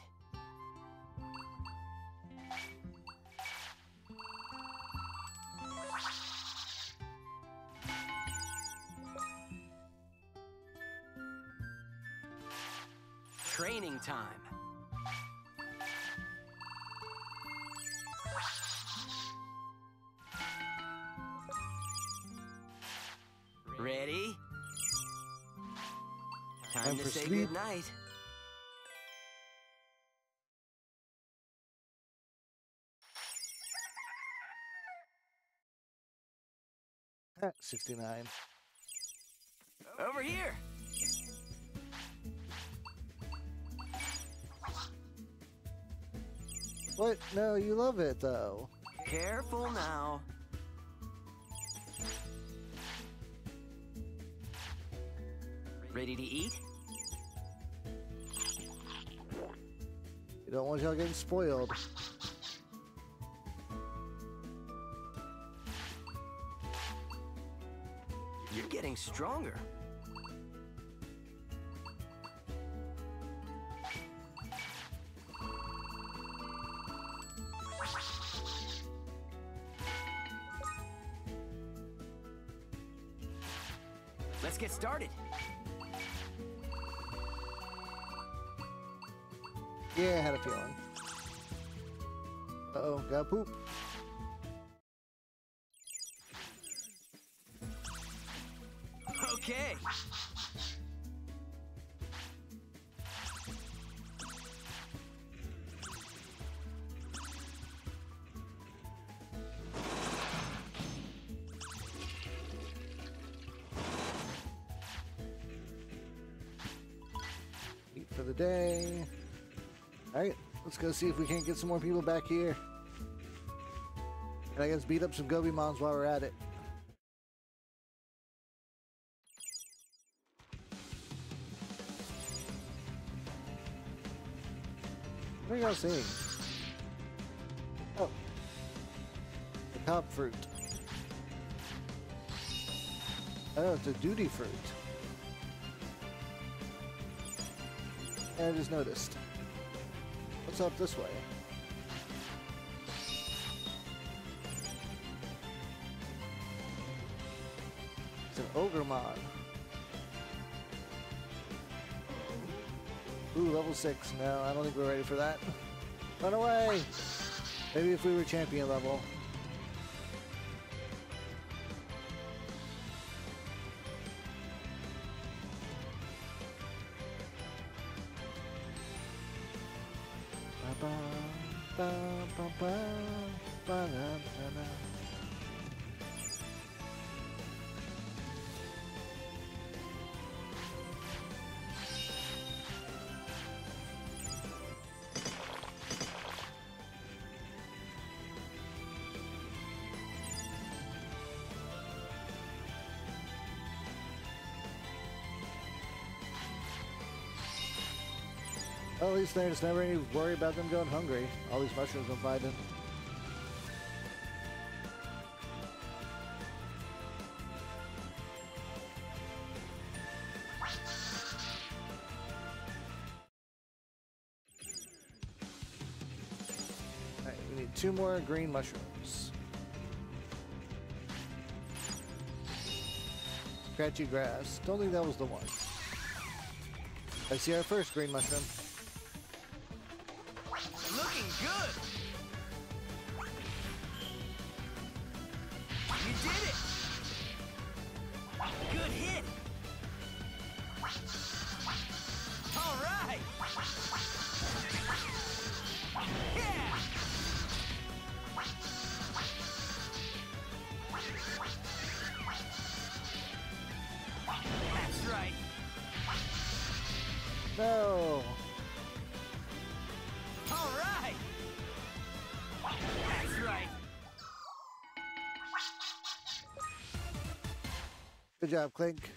Training time. Ready? Time Time to for say sleep. goodnight. Ah, sixty-nine. Over here. What? No, you love it though. Careful now. Ready to eat? You don't want y'all getting spoiled. You're getting stronger. Let's get started. Yeah, I had a feeling. Uh-oh, got poop. Okay. Eat for the day. Alright, let's go see if we can't get some more people back here. And I guess beat up some Gobimons while we're at it. What are y'all seeing? Oh. The top fruit. Oh, it's a duty fruit. I just noticed. What's up this way? It's an Ogremon. Ooh, level six. No, I don't think we're ready for that. Run away! Maybe if we were champion level. Ba, ba, ba, ba, ba, da, da, da. Well, at least there's never any worry about them going hungry. All these mushrooms I'm finding. Alright, we need two more green mushrooms. Scratchy grass. Don't think that was the one. I see our first green mushroom. Looking good. You did it. Good hit. All right. Yeah. No. All right. That's right. Good job, Clink.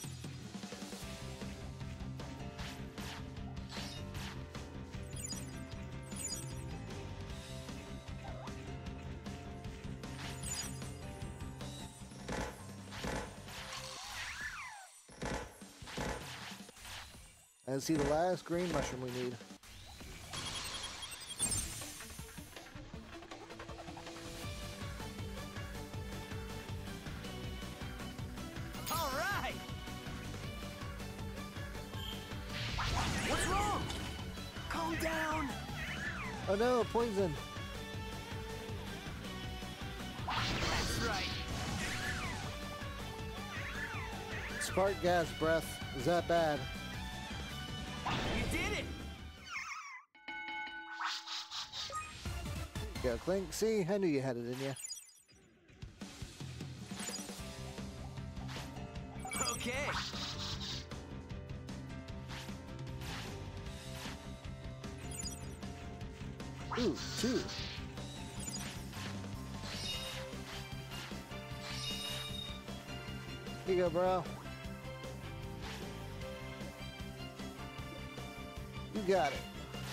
And see the last green mushroom we need. All right. What's wrong? Calm down. Oh no, poison. That's right. Spark gas breath. Is that bad? You did it. Yeah, Clink. See, I knew you had it in you. Okay. Ooh, two. Here you go, bro. You got it.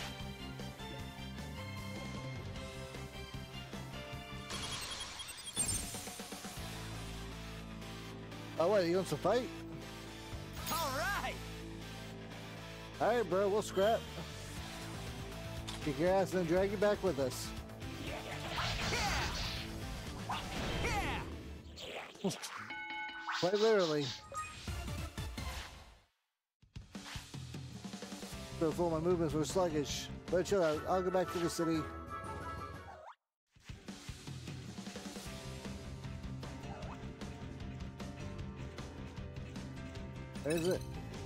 Oh, what? You want to fight? All right. All right, bro. We'll scrap. Kick your ass and then drag you back with us. Yeah. Quite literally. Before my movements were sluggish. But chill out. I'll go back to the city. There's it.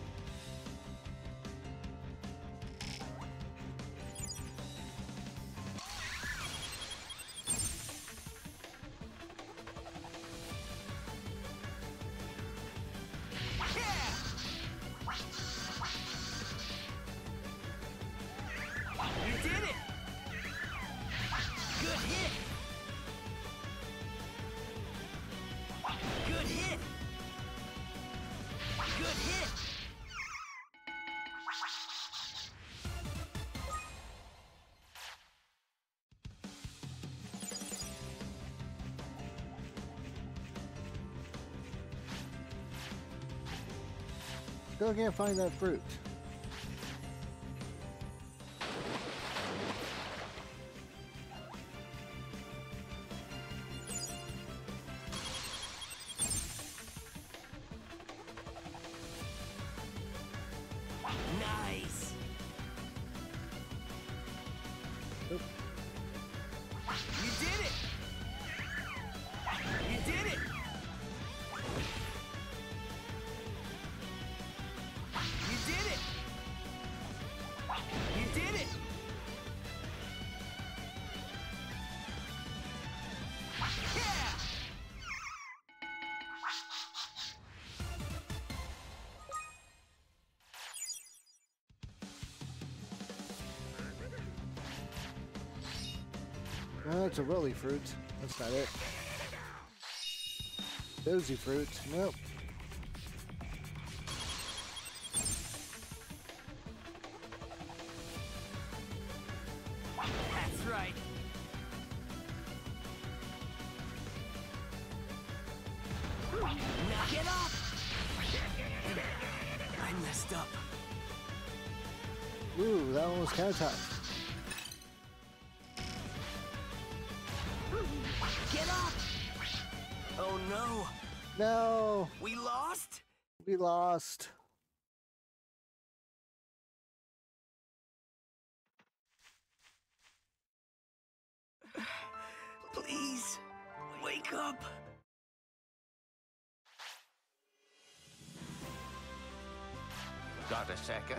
You did it. Good hit. Good hit. Good hit. Still can't find that fruit. Nice. Oop. You did it. You did it. You did it. You did it. Yeah. Oh, that's a rolly fruit. That's not it. Dozy fruit. Nope. That's right. Knock it off. I messed up. Ooh, that one was kind of tough. Get up. Oh no. No, We lost? we lost. Please, wake up. Got a second?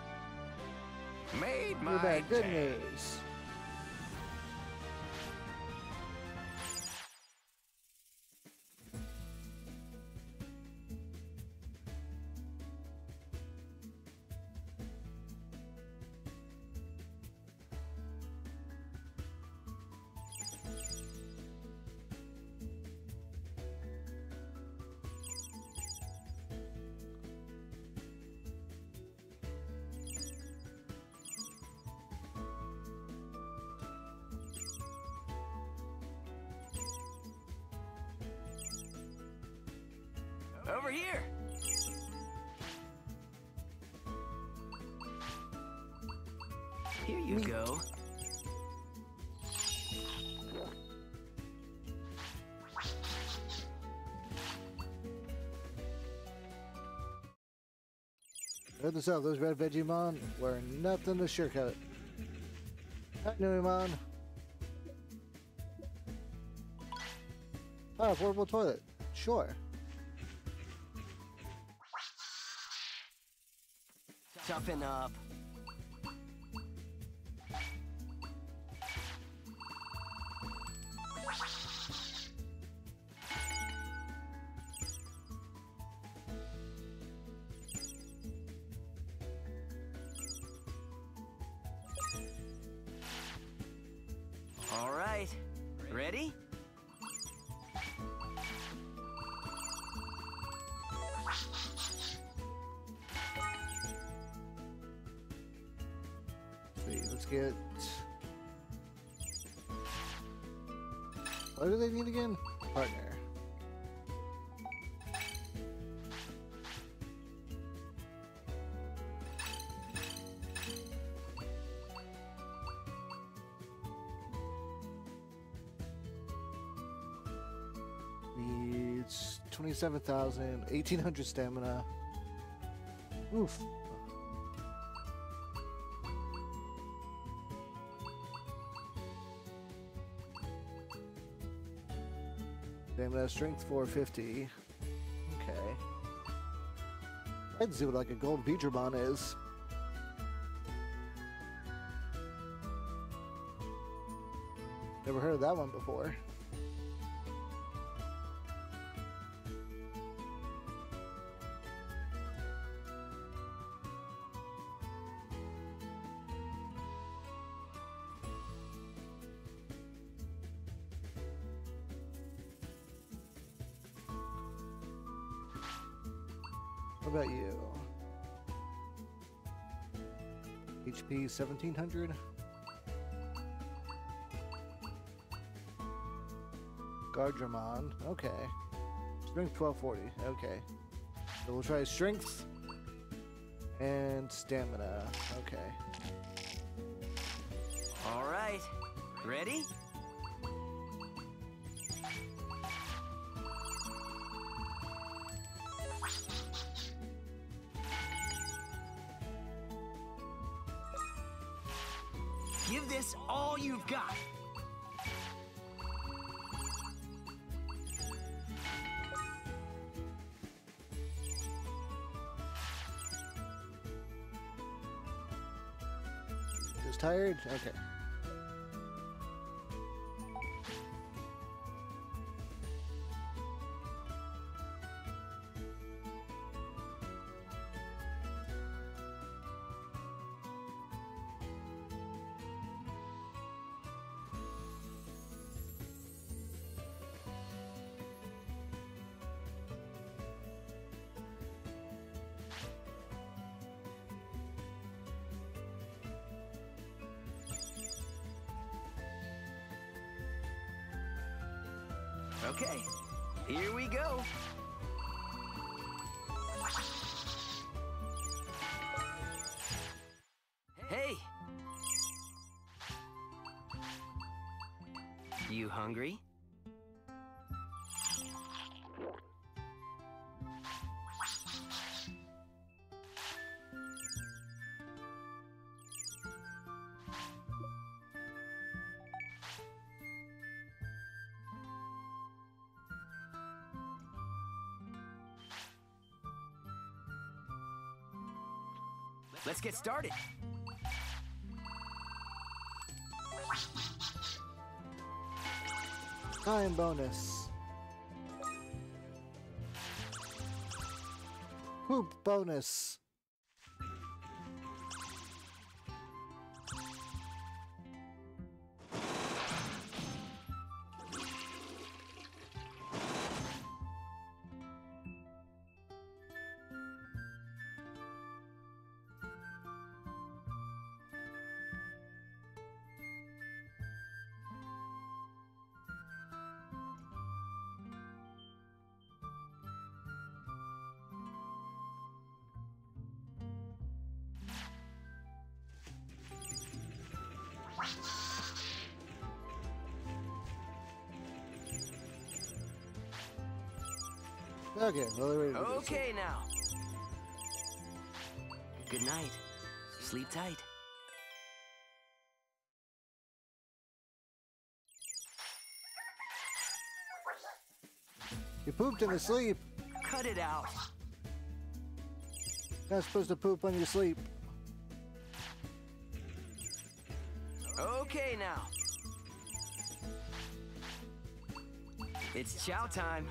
Made my You're bad. Good day. news. over here. Here you go. Note this out, those red Digimon were nothing to sugarcoat. Hi, Numemon. Oh, portable toilet. Sure. Toughen up. All right. Ready? Sweet, let's get... What do they need again? Partner. Needs twenty-seven thousand, eighteen hundred stamina. Oof. Stamina, strength four fifty. Okay. I'd see what like a gold Digimon is. Never heard of that one before. What about you? H P seventeen hundred? Gardramon, okay. Strength twelve forty, okay. So we'll try strength and stamina, okay. All right. Ready? Give this all you've got. Just tired? Okay. Okay, here we go. Hey! You hungry? Let's get started. Time bonus. Poop bonus. Okay, well, we're ready to do this. Okay now. Good night. Sleep tight. You pooped in your sleep. Cut it out. You're not supposed to poop when you sleep. Okay now. It's chow time.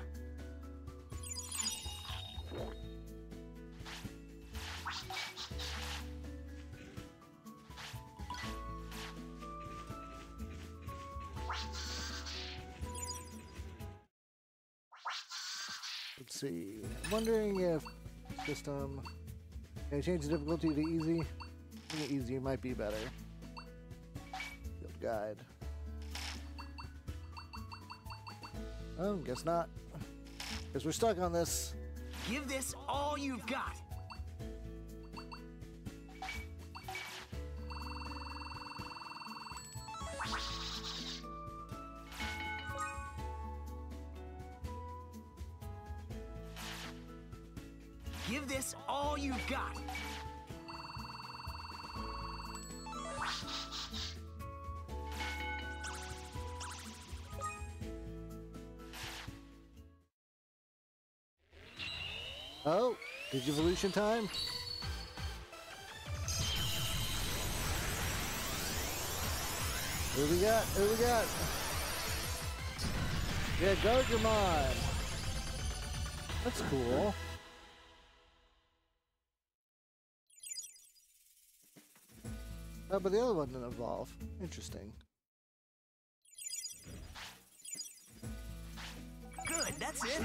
Let's see. I'm wondering if system. Can I change the difficulty to easy? I think easy might be better. Field guide. Oh, guess not. Guess we're stuck on this. Give this all you've got. Give this all you've got. Oh, Digivolution time? Who we got? Who we got? Yeah, Digimon. That's cool. Oh, but the other one didn't evolve. Interesting. Good, that's it.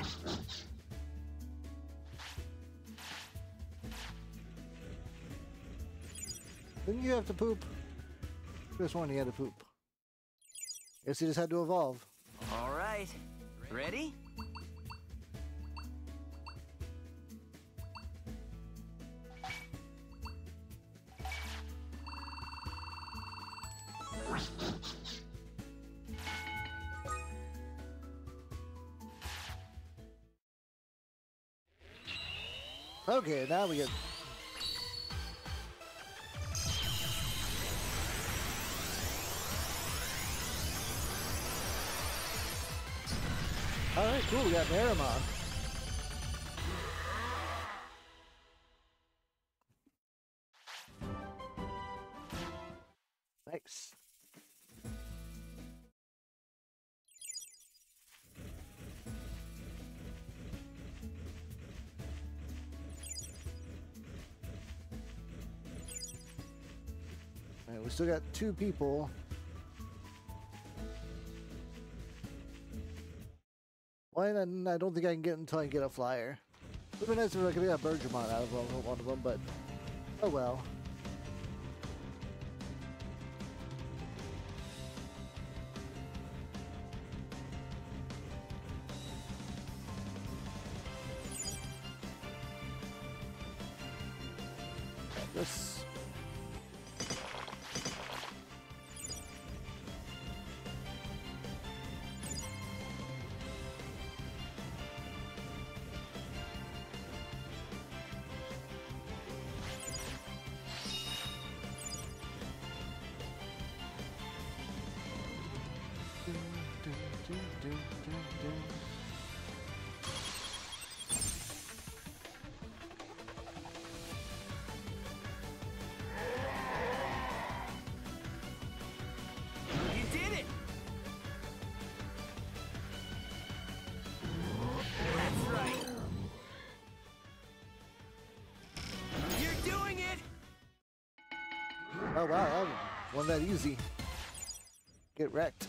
Didn't you have to poop? This one he had to poop. Guess he just had to evolve. All right. Ready? Okay, now we get... Alright, cool, we got Naramon. Nice. Alright, we still got two people. Why not? I don't think I can get until I get a flyer. It would be nice if I could get a Bergermon out of one of them, but oh well. This. You did it! That's right. You're doing it! Oh wow, that wasn't that easy. Get wrecked.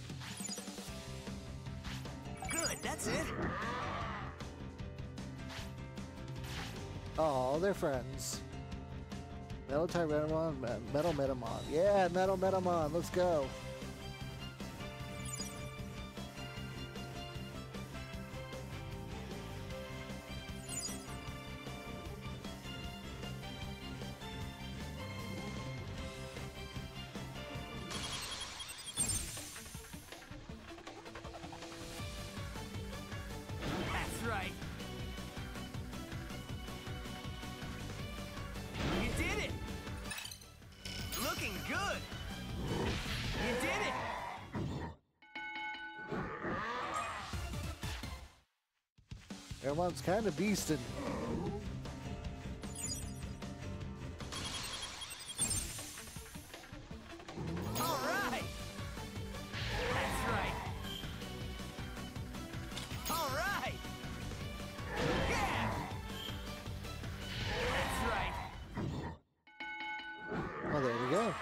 Good, that's it. Oh, they're friends. Metal Tyrannomon, Metal Metamon. Yeah, Metal Metamon, let's go. That's right. good! You did it! Everyone's kind of beasting. All right! That's right! All right! Yeah! That's right! Oh, there we go.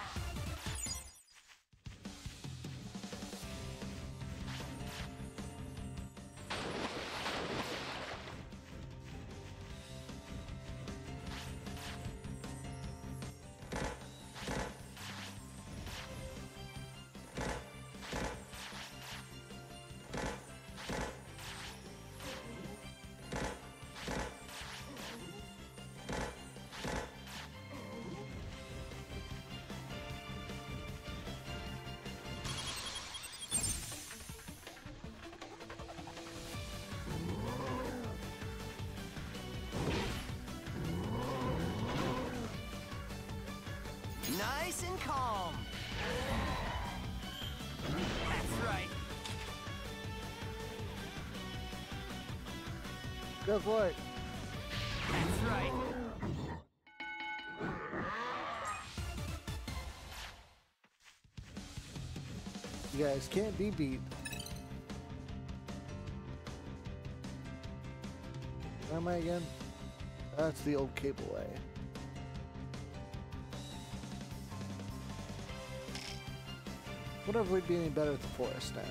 Nice and calm. That's right. Go for it. That's right. You guys can't be beat. Where am I again? That's the old cable way. Wonder if we'd be any better at the forest now.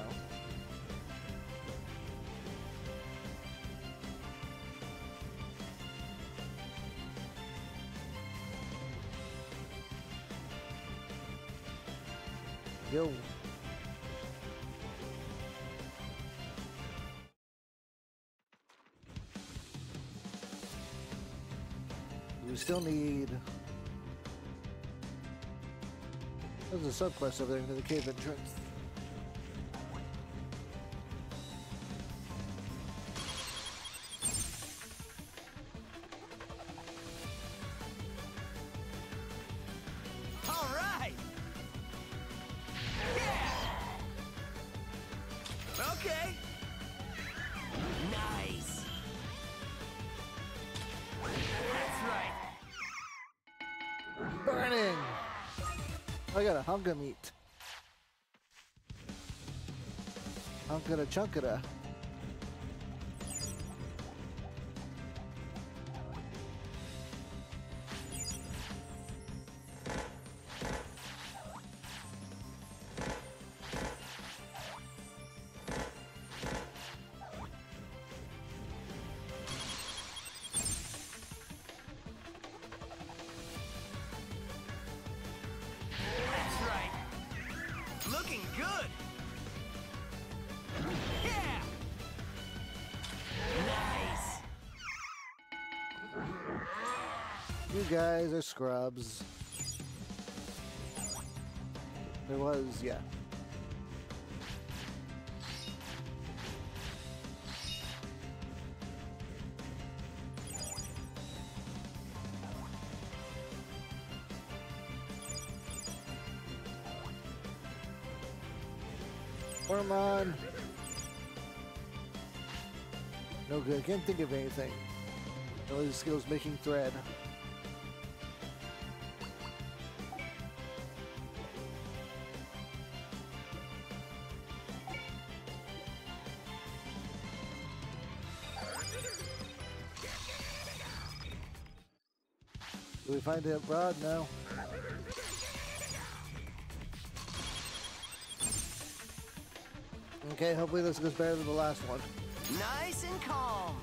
Yo. We still need... There's a subquest over there into the cave entrance. All right. Yeah. Okay. Nice. That's right. Burning! I got a hunk of meat. Hunkada chunkada. That's right. Looking good. Yeah. Nice. You guys are scrubs. There was, yeah. Ormon. No good. Can't think of anything. No other skills making thread. Do we find it broad? No. Okay, hopefully this goes better than the last one. Nice and calm.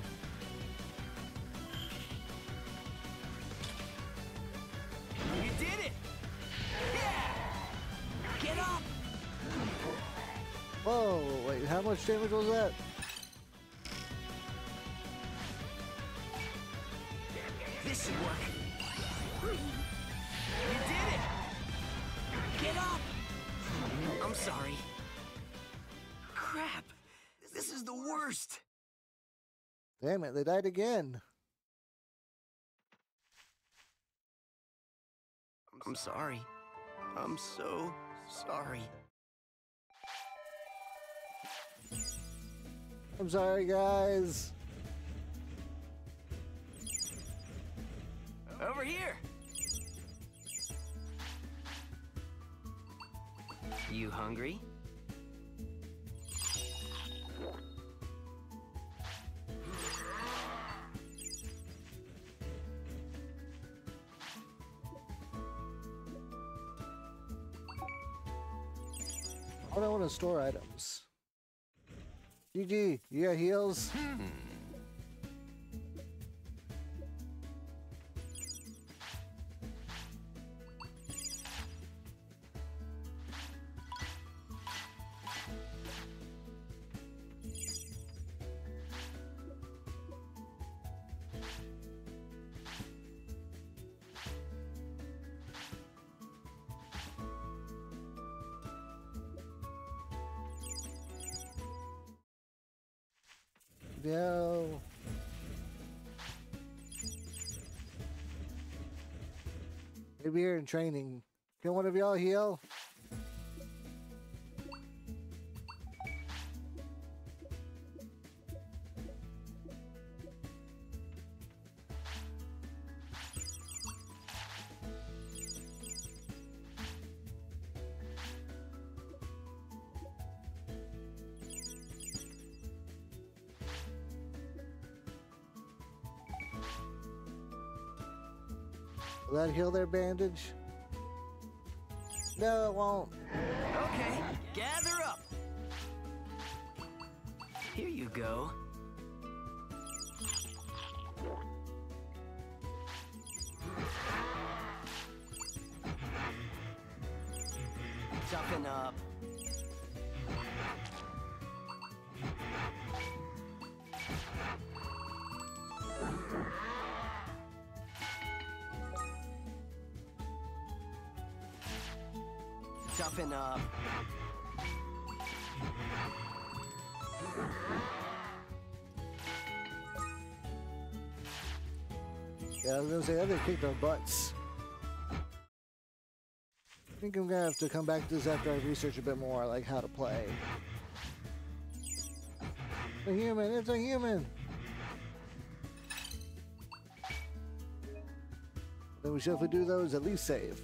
You did it. Yeah. Get up. Whoa, wait, how much damage was that? This should work. You did it. Get up. I'm sorry. Crap. This is the worst. Damn it, they died again. I'm sorry. I'm so sorry. I'm sorry, guys. Over here. You hungry? I don't want to store items. G G, you got heals? Hmm. No. Maybe you're in training. Can one of y'all heal? Will that heal their bandage? No, it won't. Okay, gather up. Here you go. Toughen up. Toughen up. Yeah, I was gonna say, I did kick their butts. I think I'm gonna have to come back to this after I research a bit more, like how to play. It's a human, it's a human! Then we should, if we do those, at least save.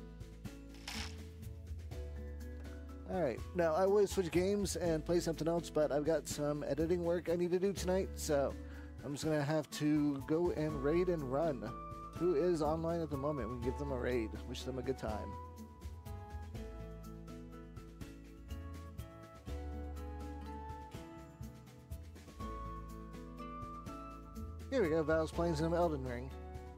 Alright, now I would switch games and play something else, but I've got some editing work I need to do tonight, so I'm just gonna have to go and raid and run. Who is online at the moment? We can give them a raid. Wish them a good time. Here we go, Val's playing some Elden Ring.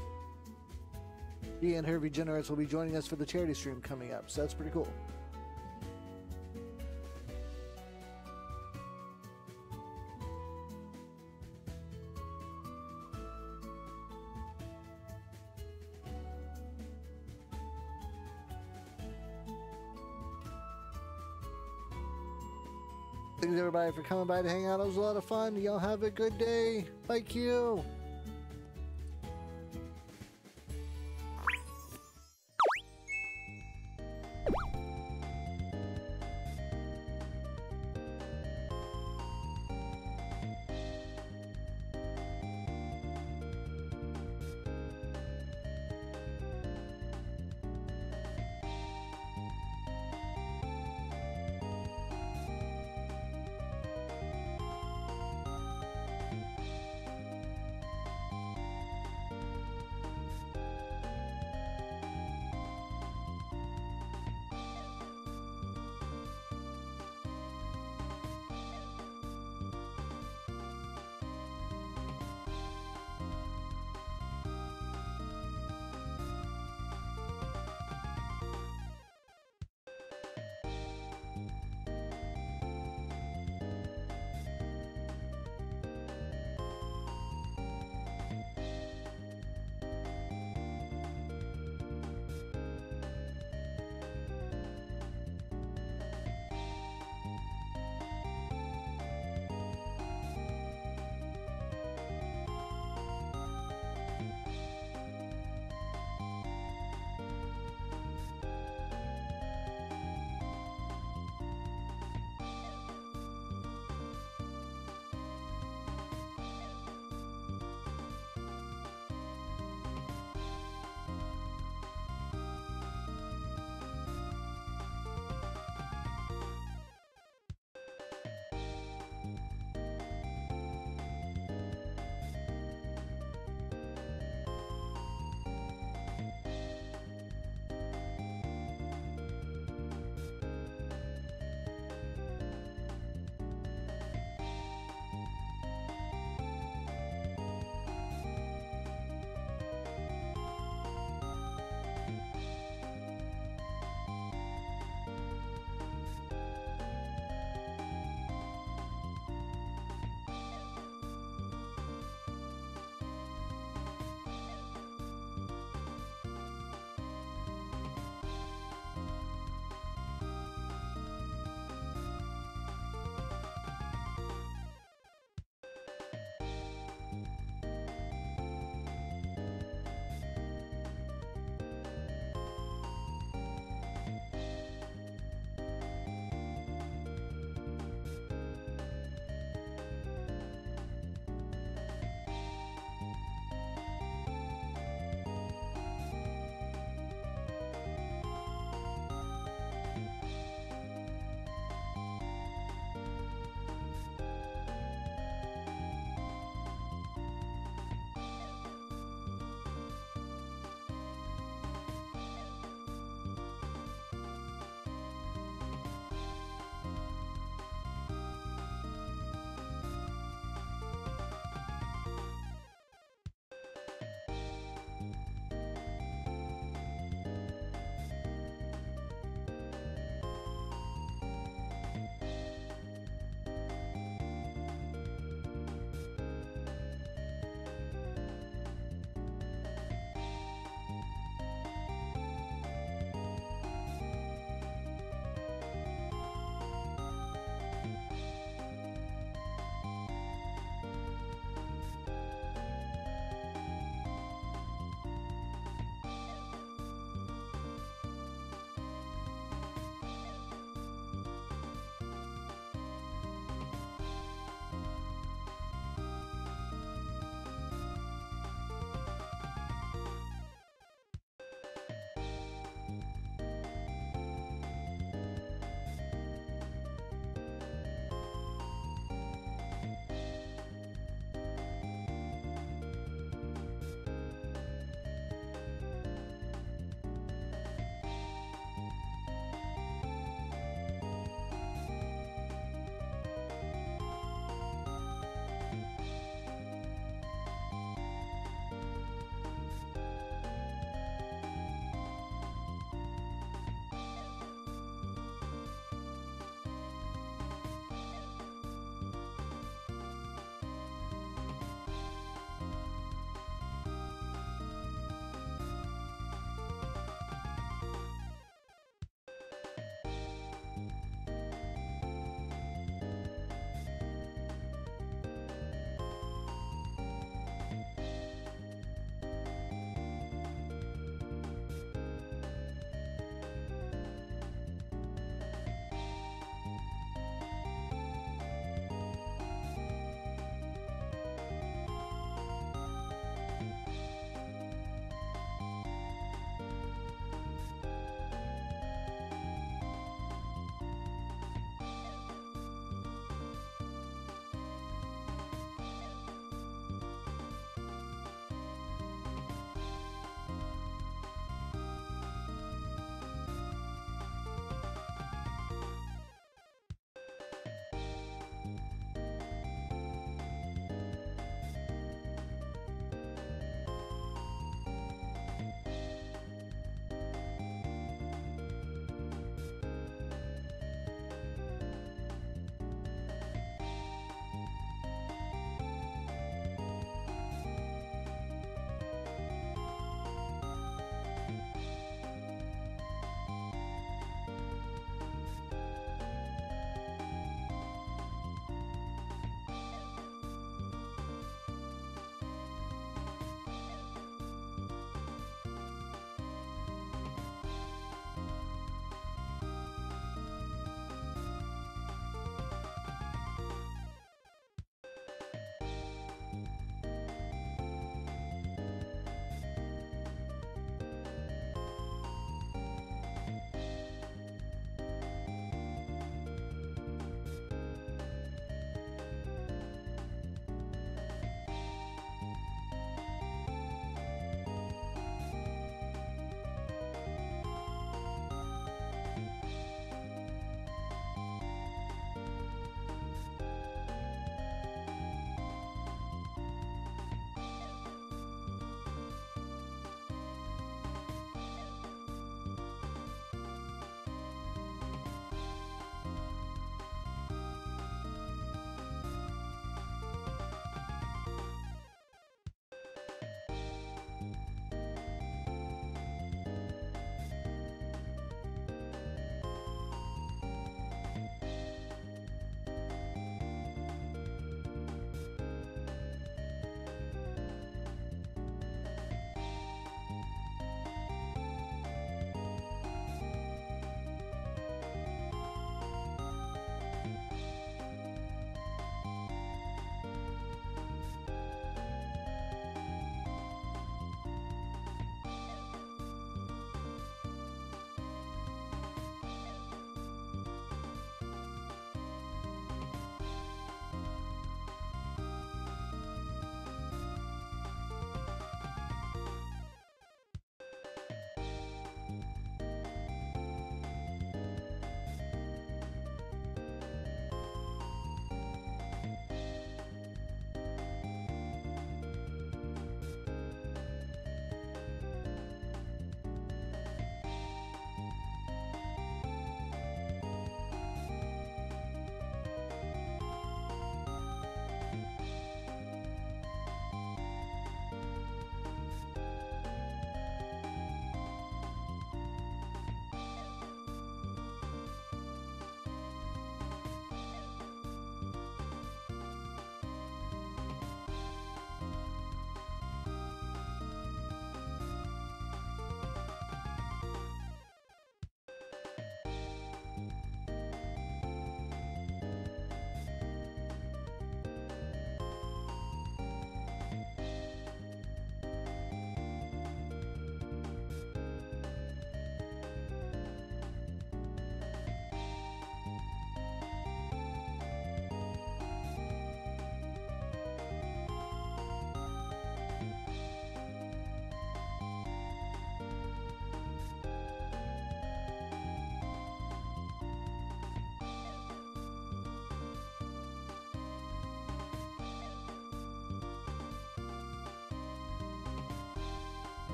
He and her Regenerates will be joining us for the charity stream coming up, so that's pretty cool. Thanks everybody for coming by to hang out. It was a lot of fun. Y'all have a good day. Bye, Q.